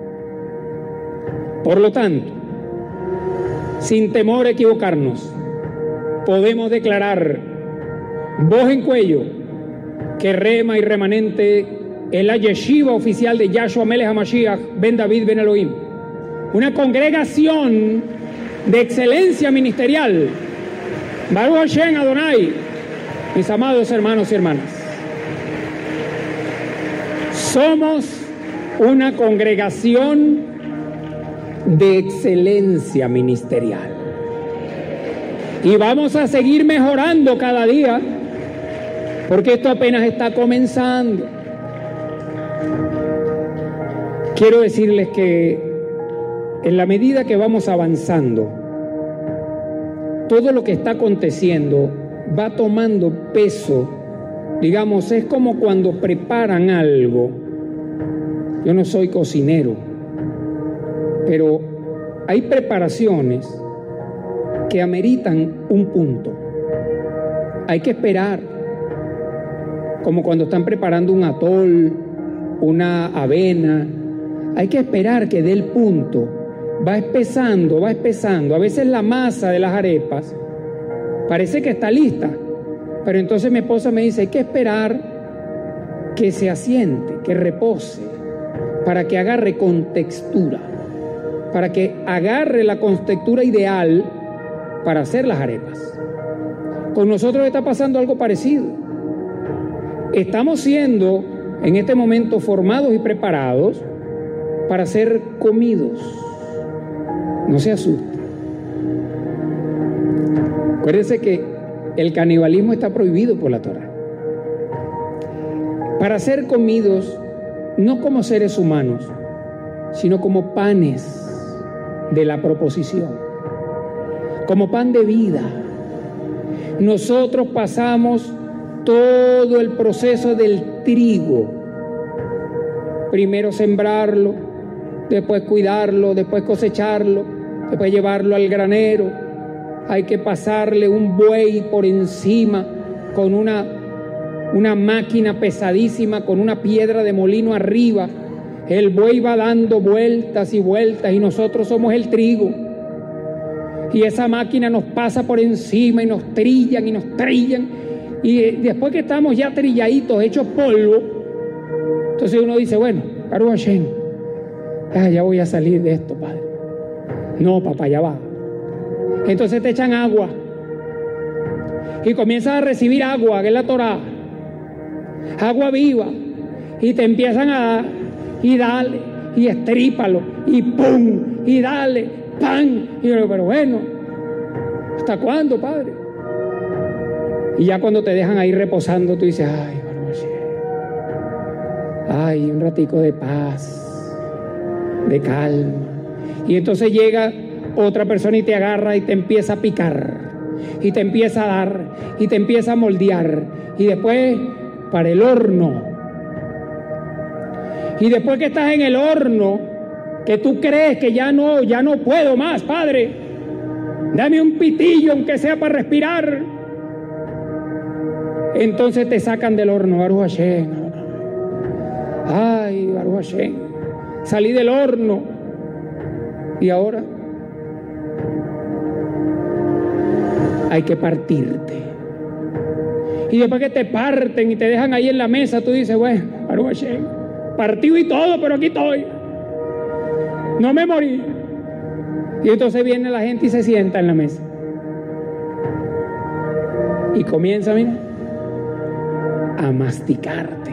Por lo tanto, sin temor a equivocarnos, podemos declarar voz en cuello que Rema y Remanente es la yeshiva oficial de Yahshua Melech HaMashiach Ben David Ben Elohim, una congregación de excelencia ministerial. Baruch Hashem Adonai, mis amados hermanos y hermanas. Somos una congregación de excelencia ministerial. Y vamos a seguir mejorando cada día, porque esto apenas está comenzando. Quiero decirles que en la medida que vamos avanzando, todo lo que está aconteciendo va tomando peso. Digamos, es como cuando preparan algo. Yo no soy cocinero, pero hay preparaciones que ameritan un punto. Hay que esperar, como cuando están preparando un atol, una avena. Hay que esperar que dé el punto. Va espesando, va espesando. A veces la masa de las arepas parece que está lista, pero entonces mi esposa me dice, hay que esperar que se asiente, que repose, para que agarre contextura, para que agarre la contextura ideal para hacer las arepas. Con nosotros está pasando algo parecido. Estamos siendo en este momento formados y preparados para ser comidos. No se asusten. Acuérdense que el canibalismo está prohibido por la Torá. Para ser comidos no como seres humanos, sino como panes de la proposición, como pan de vida. Nosotros pasamos todo el proceso del trigo. Primero sembrarlo, después cuidarlo, después cosecharlo, después llevarlo al granero. Hay que pasarle un buey por encima con una, una máquina pesadísima, con una piedra de molino arriba. El buey va dando vueltas y vueltas y nosotros somos el trigo. Y esa máquina nos pasa por encima y nos trillan y nos trillan. Y después que estamos ya trilladitos, hechos polvo, entonces uno dice, bueno, Baruch Hashem, ah, ya voy a salir de esto, Padre. No, papá, ya va. Entonces te echan agua y comienzas a recibir agua, que es la Torá, agua viva, y te empiezan a dar, y dale, y estrípalo, y pum, y dale, pan. Y yo digo, pero bueno, ¿hasta cuándo, Padre? Y ya cuando te dejan ahí reposando, tú dices, ay, ay, un ratico de paz, de calma. Y entonces llega otra persona y te agarra y te empieza a picar, y te empieza a dar, y te empieza a moldear, y después para el horno. Y después que estás en el horno, que tú crees que ya no, ya no puedo más, Padre, dame un pitillo aunque sea para respirar. Entonces te sacan del horno, Baruch Hashem. Ay, Baruch Hashem, salí del horno. Y ahora hay que partirte. Y después que te parten y te dejan ahí en la mesa, tú dices, bueno, Baruch Hashem, partido y todo, pero aquí estoy. No me morí. Y entonces viene la gente y se sienta en la mesa. Y comienza, mira, a masticarte.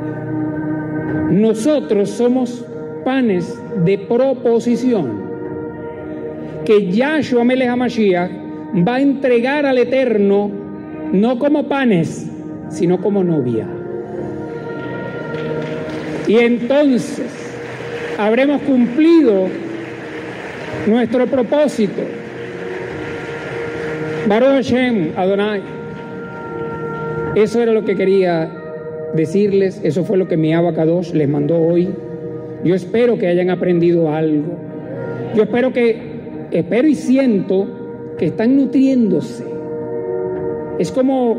Nosotros somos panes de proposición que Yahshua Melech HaMashiach va a entregar al Eterno no como panes, sino como novia. Y entonces habremos cumplido nuestro propósito. Baruch Hashem Adonai. Eso era lo que quería decirles, eso fue lo que mi Abba Kadosh les mandó hoy. Yo espero que hayan aprendido algo. Yo espero que, espero y siento que están nutriéndose. Es como,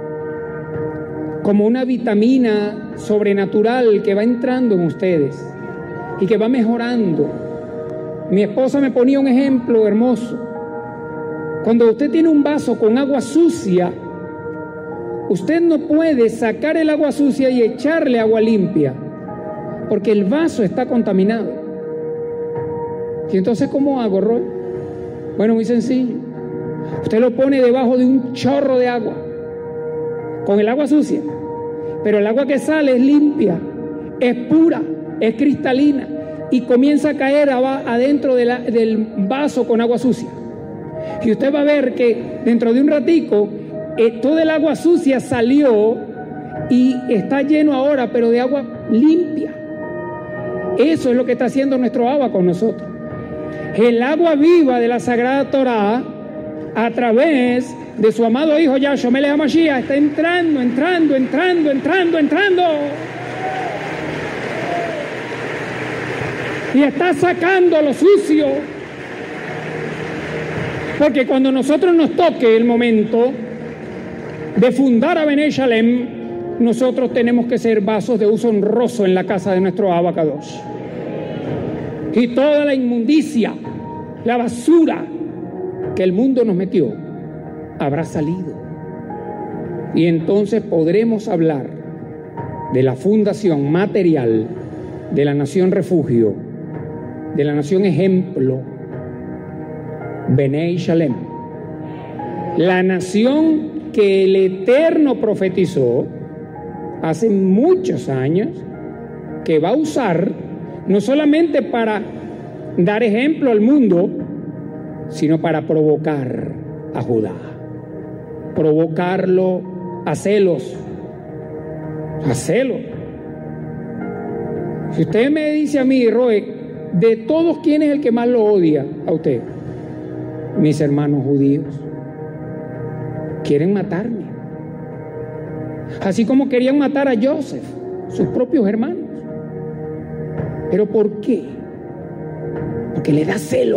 como una vitamina sobrenatural que va entrando en ustedes y que va mejorando. Mi esposa me ponía un ejemplo hermoso. Cuando usted tiene un vaso con agua sucia, usted no puede sacar el agua sucia y echarle agua limpia, porque el vaso está contaminado. ¿Y entonces cómo hago, Roy? Bueno, muy sencillo. Usted lo pone debajo de un chorro de agua, con el agua sucia, pero el agua que sale es limpia, es pura, es cristalina, y comienza a caer adentro de la, del vaso con agua sucia. Y usted va a ver que dentro de un ratico, eh, toda el agua sucia salió y está lleno ahora, pero de agua limpia. Eso es lo que está haciendo nuestro Abba con nosotros. El agua viva de la Sagrada Torá, a través de su amado Hijo Yahshua Melech HaMashiach, está entrando, entrando, entrando, entrando, entrando. Y está sacando lo sucio. Porque cuando nosotros nos toque el momento de fundar a Bnei Shalem, nosotros tenemos que ser vasos de uso honroso en la casa de nuestro Abba Kadosh. Y toda la inmundicia, la basura que el mundo nos metió, habrá salido. Y entonces podremos hablar de la fundación material de la nación refugio, de la nación ejemplo, Bnei Shalem, la nación que el Eterno profetizó hace muchos años, que va a usar no solamente para dar ejemplo al mundo, sino para provocar a Judá, provocarlo a celos, a celos. Si usted me dice a mí, Roe, de todos, ¿quién es el que más lo odia a usted? Mis hermanos judíos. Quieren matarme. Así como querían matar a Joseph, sus propios hermanos. ¿Pero por qué? Porque le da celo.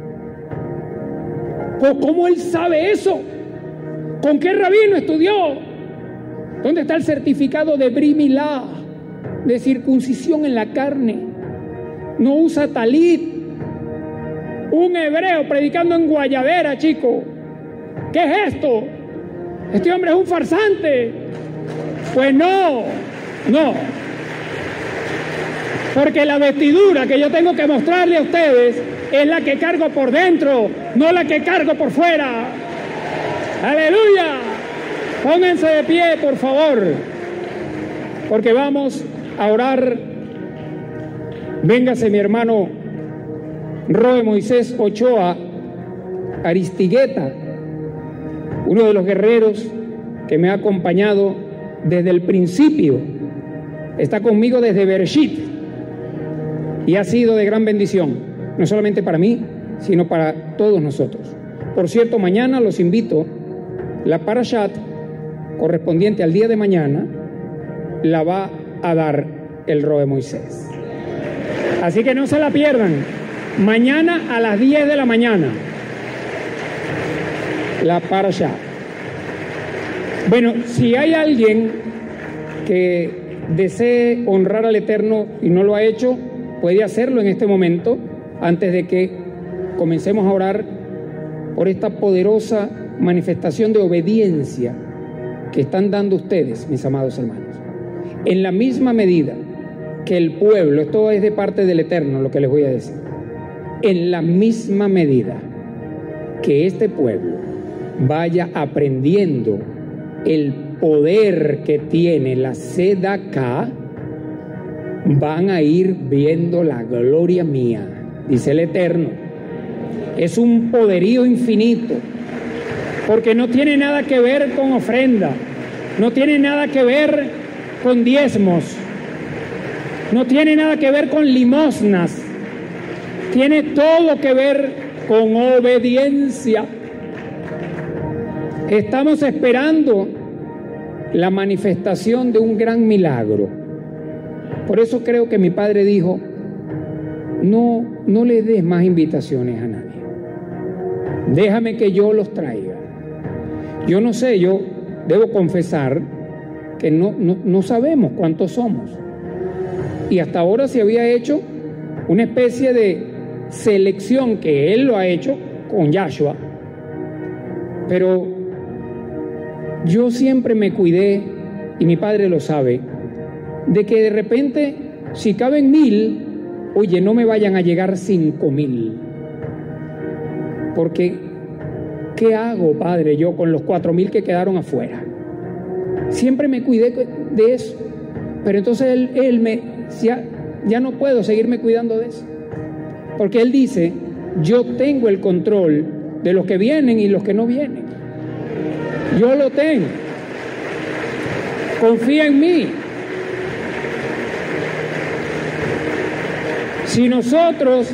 ¿Cómo él sabe eso? ¿Con qué rabino estudió? ¿Dónde está el certificado de Brit Milá, de circuncisión en la carne? No usa talit. Un hebreo predicando en Guayabera, chico. ¿Qué es esto? Este hombre es un farsante. Pues no, no. Porque la vestidura que yo tengo que mostrarle a ustedes es la que cargo por dentro, no la que cargo por fuera. ¡Aleluya! Pónganse de pie, por favor, porque vamos a orar. Véngase mi hermano Roe Moisés Ochoa Aristigueta, uno de los guerreros que me ha acompañado desde el principio. Está conmigo desde Bereshit y ha sido de gran bendición, no solamente para mí, sino para todos nosotros. Por cierto, mañana los invito, la Parashat correspondiente al día de mañana la va a dar el Roe Moisés. Así que no se la pierdan. Mañana a las diez de la mañana, la Parashat. Bueno, si hay alguien que desee honrar al Eterno y no lo ha hecho, puede hacerlo en este momento, antes de que comencemos a orar por esta poderosa manifestación de obediencia que están dando ustedes, mis amados hermanos. En la misma medida que el pueblo, esto es de parte del Eterno lo que les voy a decir, en la misma medida que este pueblo vaya aprendiendo el poder que tiene la Sedaká, van a ir viendo la gloria mía, dice el Eterno. Es un poderío infinito, porque no tiene nada que ver con ofrenda, no tiene nada que ver con diezmos, No tiene nada que ver con limosnas. Tiene todo que ver con obediencia. Estamos esperando la manifestación de un gran milagro. Por eso creo que mi padre dijo, no, no le des más invitaciones a nadie. Déjame que yo los traiga. Yo no sé, yo debo confesar que no, no, no sabemos cuántos somos. Y hasta ahora se había hecho una especie de selección que él lo ha hecho con Yahshua. Pero yo siempre me cuidé, y mi padre lo sabe, de que de repente, si caben mil, oye, no me vayan a llegar cinco mil. Porque, ¿qué hago, padre, yo con los cuatro mil que quedaron afuera? Siempre me cuidé de eso. Pero entonces él, él me, ya, ya no puedo seguirme cuidando de eso. Porque él dice, yo tengo el control de los que vienen y los que no vienen. Yo lo tengo. Confía en mí. Si nosotros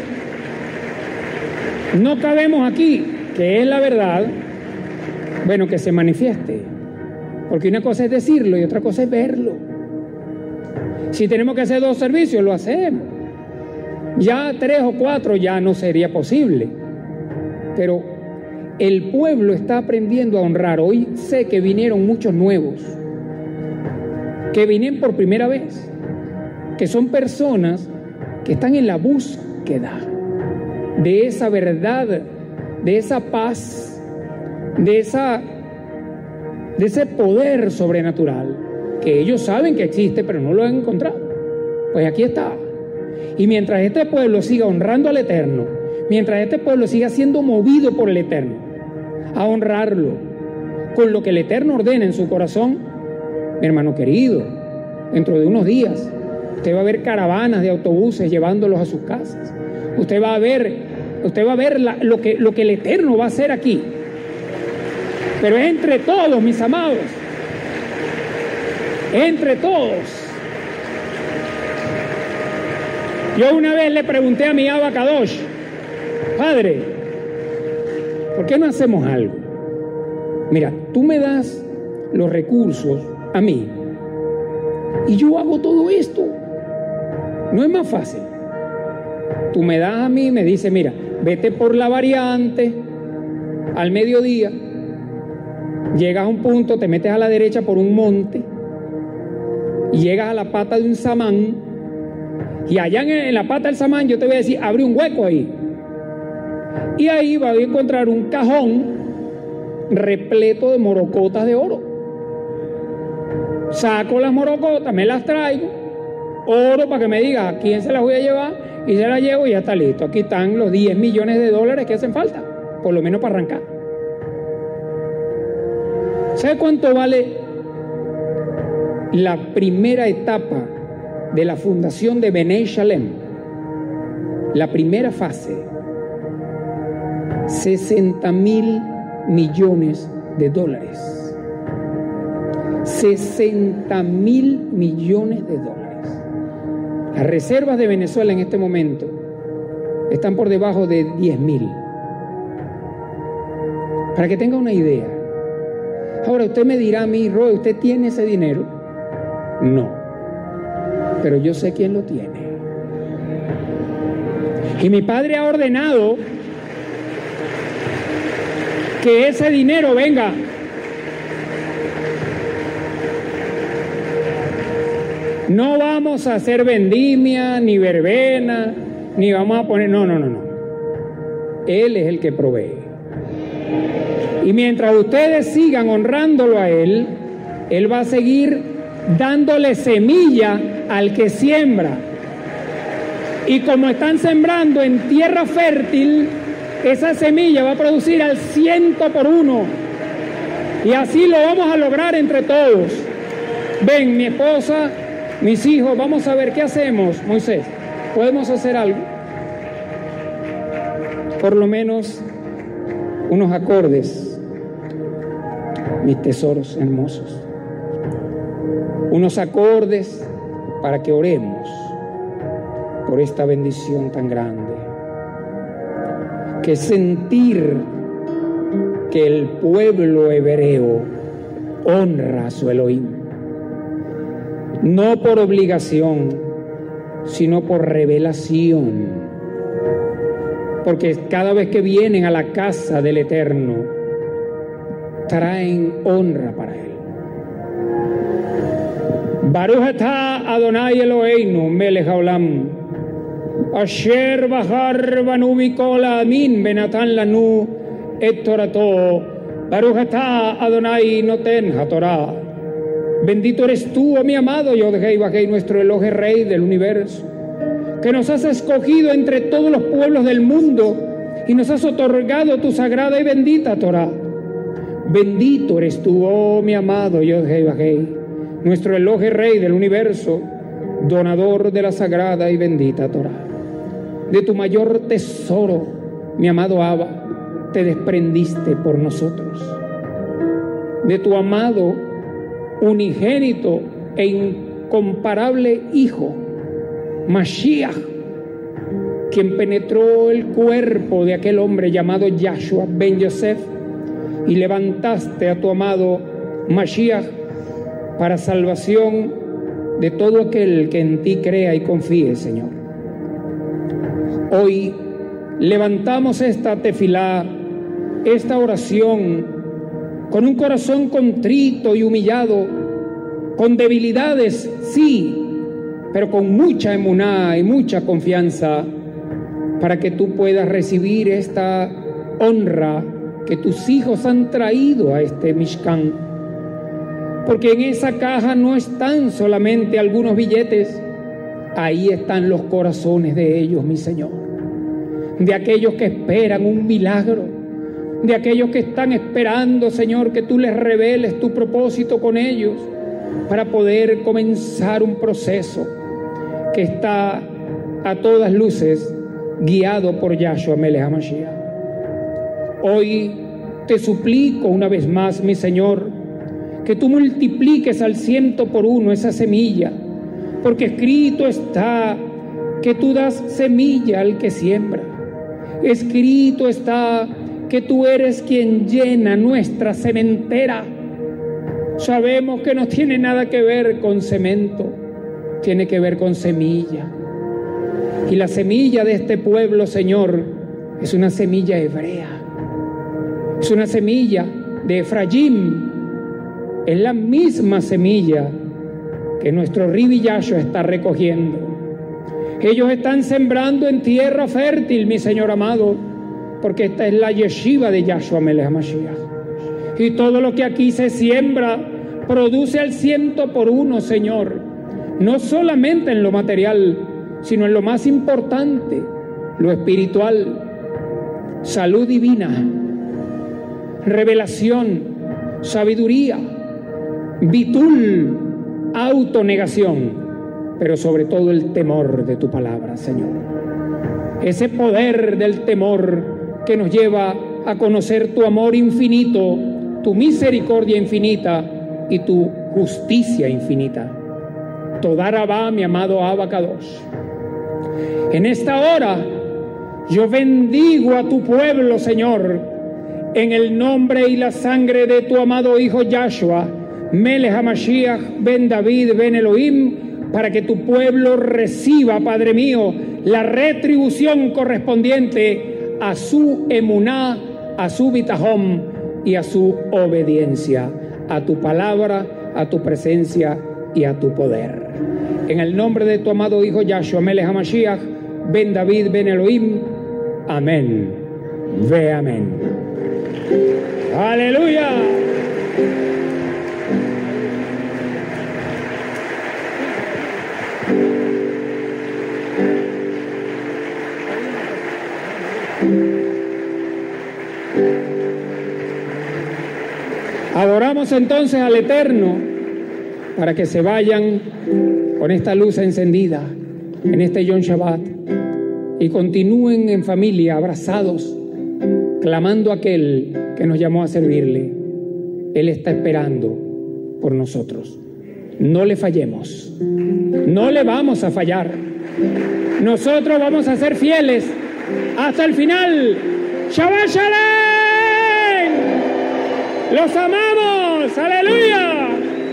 no cabemos aquí, que es la verdad, bueno, que se manifieste. Porque una cosa es decirlo y otra cosa es verlo. Si tenemos que hacer dos servicios, lo hacemos. Ya tres o cuatro ya no sería posible. Pero el pueblo está aprendiendo a honrar. Hoy sé que vinieron muchos nuevos, que vienen por primera vez, que son personas que están en la búsqueda de esa verdad, de esa paz, de esa, de ese poder sobrenatural que ellos saben que existe, pero no lo han encontrado. Pues aquí está. Y mientras este pueblo siga honrando al Eterno, mientras este pueblo siga siendo movido por el Eterno a honrarlo con lo que el Eterno ordena en su corazón, mi hermano querido, dentro de unos días usted va a ver caravanas de autobuses llevándolos a sus casas. Usted va a ver, usted va a ver la, lo que, lo que el Eterno va a hacer aquí. Pero es entre todos, mis amados. Entre todos. Yo una vez le pregunté a mi Abba Kadosh, padre, ¿por qué no hacemos algo? Mira, tú me das los recursos a mí y yo hago todo esto. ¿No es más fácil? Tú me das a mí, me dices, mira, vete por la variante al mediodía, llegas a un punto, te metes a la derecha por un monte y llegas a la pata de un samán, y allá en, en la pata del samán yo te voy a decir, abre un hueco ahí, y ahí vas a encontrar un cajón repleto de morocotas de oro. Saco las morocotas, me las traigo, oro para que me diga a quién se las voy a llevar, y se las llevo y ya está listo. Aquí están los diez millones de dólares que hacen falta, por lo menos para arrancar. ¿Sabe cuánto vale la primera etapa de la fundación de Benei Shalem? La primera fase, sesenta mil millones de dólares. sesenta mil millones de dólares. Las reservas de Venezuela en este momento están por debajo de diez mil. Para que tenga una idea. Ahora usted me dirá a mí, Roy, ¿usted tiene ese dinero? No. Pero yo sé quién lo tiene. Y mi padre ha ordenado que ese dinero venga. No vamos a hacer vendimia, ni verbena, ni vamos a poner... No, no, no, no. Él es el que provee. Y mientras ustedes sigan honrándolo a Él, Él va a seguir dándole semilla al que siembra. Y como están sembrando en tierra fértil, esa semilla va a producir al ciento por uno. Y así lo vamos a lograr entre todos. Ven, mi esposa, mis hijos, vamos a ver qué hacemos, Moisés. ¿Podemos hacer algo? Por lo menos unos acordes, mis tesoros hermosos. Unos acordes para que oremos. por esta bendición tan grande, que es sentir que el pueblo hebreo honra a su Elohim, no por obligación, sino por revelación, porque cada vez que vienen a la casa del Eterno, traen honra para Él. Baruch atah Adonai Eloheinu melech haolam, asher bahar banu mikol ha'amin venatan lanu et torato. Baruch atah Adonai noten hatorah. Bendito eres tú, oh mi amado Yod-Hei Vah-Hei, nuestro Elohe Rey del universo, que nos has escogido entre todos los pueblos del mundo y nos has otorgado tu sagrada y bendita Torah. Bendito eres tú, oh mi amado Yod-Hei Vah-Hei, nuestro Elohe Rey del universo, donador de la sagrada y bendita Torah. De tu mayor tesoro, mi amado Abba, te desprendiste por nosotros. De tu amado, unigénito e incomparable Hijo, Mashiach, quien penetró el cuerpo de aquel hombre llamado Yahshua ben Yosef, y levantaste a tu amado Mashiach para salvación de todo aquel que en ti crea y confíe, Señor. Hoy levantamos esta tefilá, esta oración, con un corazón contrito y humillado, con debilidades, sí, pero con mucha emuná y mucha confianza, para que tú puedas recibir esta honra que tus hijos han traído a este Mishkan. Porque en esa caja no están solamente algunos billetes, ahí están los corazones de ellos, mi Señor, de aquellos que esperan un milagro, de aquellos que están esperando, Señor, que tú les reveles tu propósito con ellos para poder comenzar un proceso que está a todas luces guiado por Yahshua Melech HaMashiach. Hoy te suplico una vez más, mi Señor, que tú multipliques al ciento por uno esa semilla, porque escrito está que tú das semilla al que siembra. Escrito está que tú eres quien llena nuestra cementera. Sabemos que no tiene nada que ver con cemento, tiene que ver con semilla. Y la semilla de este pueblo, Señor, es una semilla hebrea, es una semilla de Efraín. Es la misma semilla que nuestro Ribi Yahshua está recogiendo. Ellos están sembrando en tierra fértil, mi Señor amado, porque esta es la yeshiva de Yahshua Melech HaMashiach. Y todo lo que aquí se siembra produce al ciento por uno, Señor. No solamente en lo material, sino en lo más importante, lo espiritual. Salud divina, revelación, sabiduría, bitul, autonegación, pero sobre todo el temor de tu palabra, Señor. Ese poder del temor que nos lleva a conocer tu amor infinito, tu misericordia infinita y tu justicia infinita. Todá rabá, mi amado Abba Kadosh. En esta hora yo bendigo a tu pueblo, Señor, en el nombre y la sangre de tu amado Hijo Yahshua Melech HaMashiach ben David ben Elohim, para que tu pueblo reciba, Padre mío, la retribución correspondiente a su emuná, a su bitajón y a su obediencia, a tu palabra, a tu presencia y a tu poder. En el nombre de tu amado Hijo Yahshua Melech HaMashiach ben David ben Elohim, amén, ve amén. ¡Aleluya! Adoramos entonces al Eterno para que se vayan con esta luz encendida en este Yom Shabbat y continúen en familia, abrazados, clamando a aquel que nos llamó a servirle. Él está esperando por nosotros. no le fallemos. No le vamos a fallar. Nosotros vamos a ser fieles hasta el final. ¡Shabbat Shalom! ¡Los amamos! ¡Aleluya!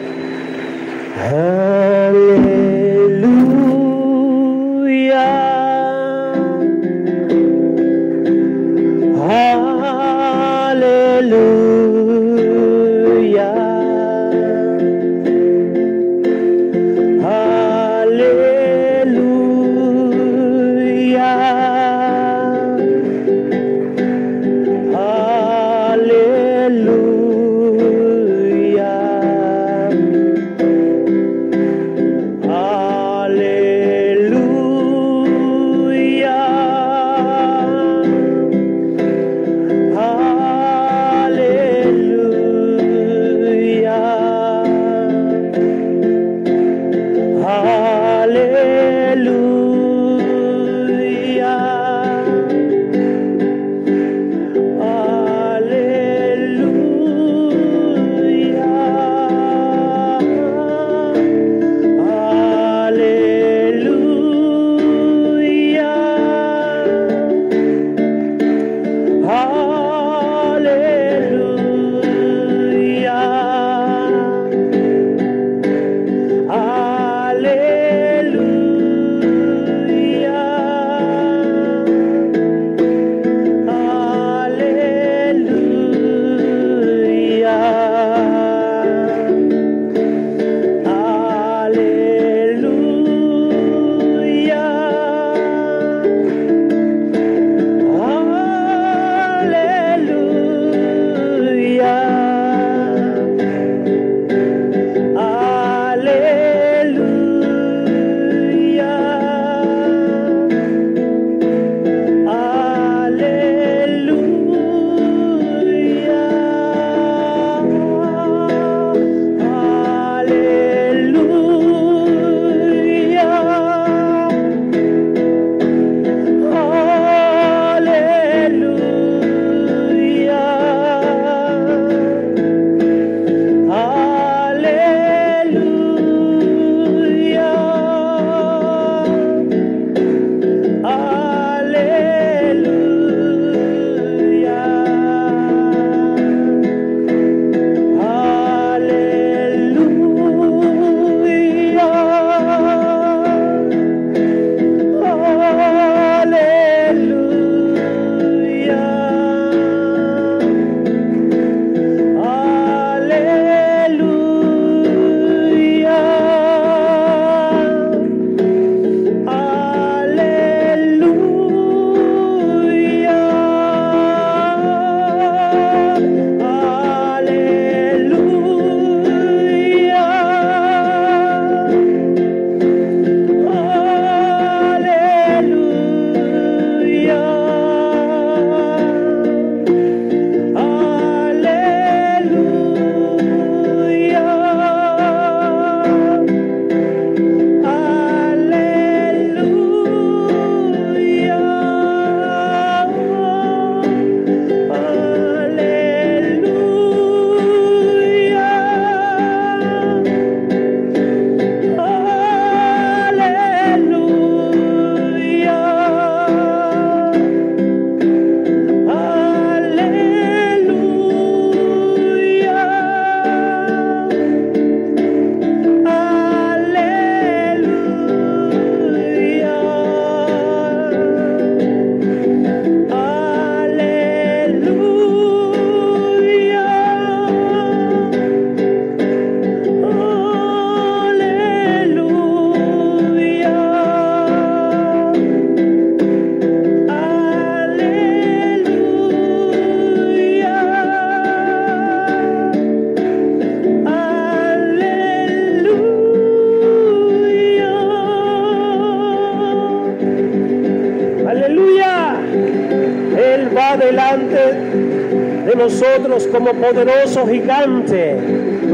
de nosotros como poderoso gigante.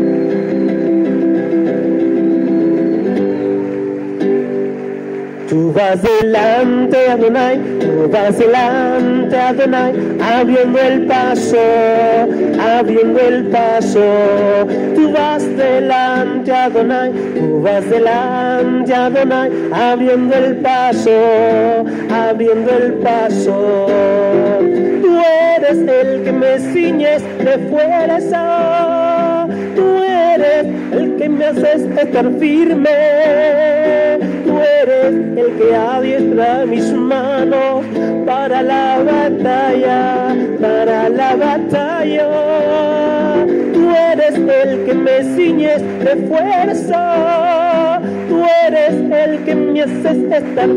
Tú vas delante, Adonai, tú vas delante, Adonai, abriendo el paso, abriendo el paso. Tú vas delante, Adonai, tú vas delante, Adonai, abriendo el paso, abriendo el paso. Tú eres el que me ciñes de fuerza, tú eres el que me haces estar firme, tú eres el que adiestra mis manos para la batalla, para la batalla. Tú eres el que me ciñes de fuerza, tú eres el que me haces estar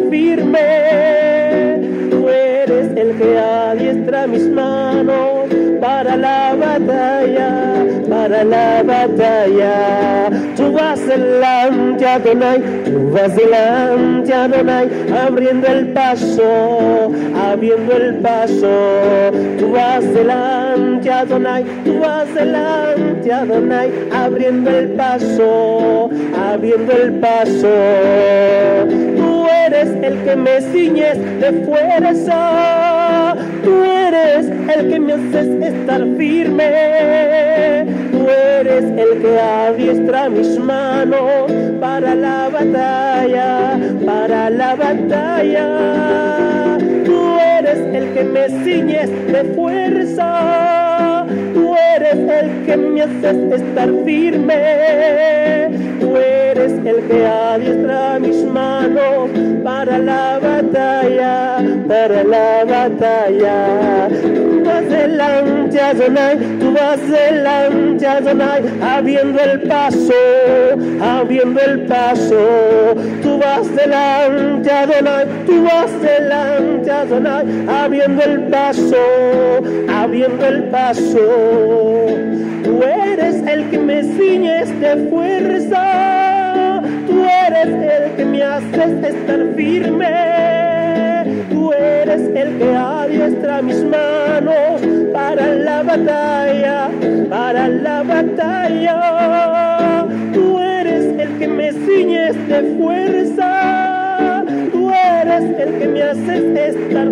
firme, tú eres el que adiestra mis manos para la batalla, para la batalla. Tú vas delante, Adonai, tú vas delante, Adonai, abriendo el paso, abriendo el paso. Tú vas delante, Adonai, tú vas delante, Adonai, abriendo el paso, abriendo el paso. Tú eres el que me ciñes de fuerza, tú eres el que me haces estar firme, tú eres el que adiestra mis manos para la batalla, para la batalla. Tú eres el que me ciñes de fuerza, tú eres el que me haces estar firme, tú eres el que adiestra mis manos para la batalla, para la batalla. Tú vas delante, Adonai, tú vas delante, Adonai, abriendo el paso, abriendo el paso. Tú vas delante, Adonai, tú vas delante, Adonai, abriendo el paso, abriendo el paso. Tú eres el que me ciñes de fuerza, tú eres el que me haces estar firme, tú eres el que adiestra mis manos para la batalla, para la batalla. Tú eres el que me ciñes de fuerza, tú eres el que me haces estar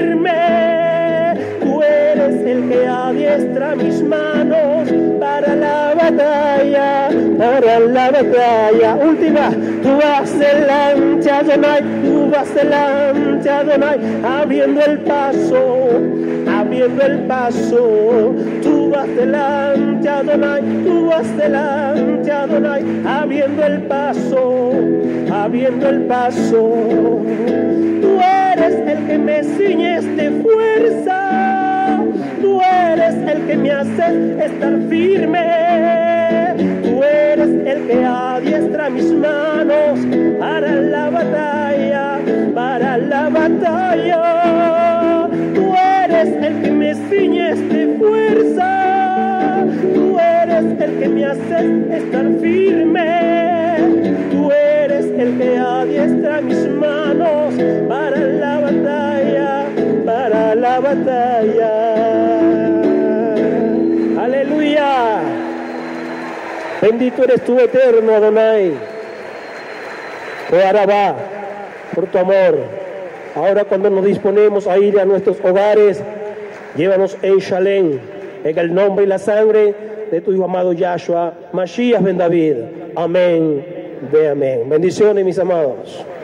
firme, tú eres el que adiestra mis manos para la batalla, para la batalla. Última, tú vas delante, Adonai, tú vas delante, Adonai, abriendo el paso, abriendo el paso. Tú vas delante, Adonai, tú vas delante, Adonai, abriendo el paso, abriendo el paso. Tú eres el que me ciñes de fuerza, tú eres el que me hace estar firme, tú eres el que adiestra mis manos para la batalla, para la batalla. Tú eres el que me ciñes de fuerza, tú eres el que me hace estar firme, tú eres el que adiestra mis manos para la batalla, para la batalla. Aleluya. Bendito eres tú, eterno Adonai. Oh, Arabá, por tu amor. Ahora cuando nos disponemos a ir a nuestros hogares, llévanos en Shalem, en el nombre y la sangre de tu Hijo amado Yahshua, Mashiach ben David. Amén de amén. Bendiciones, mis amados.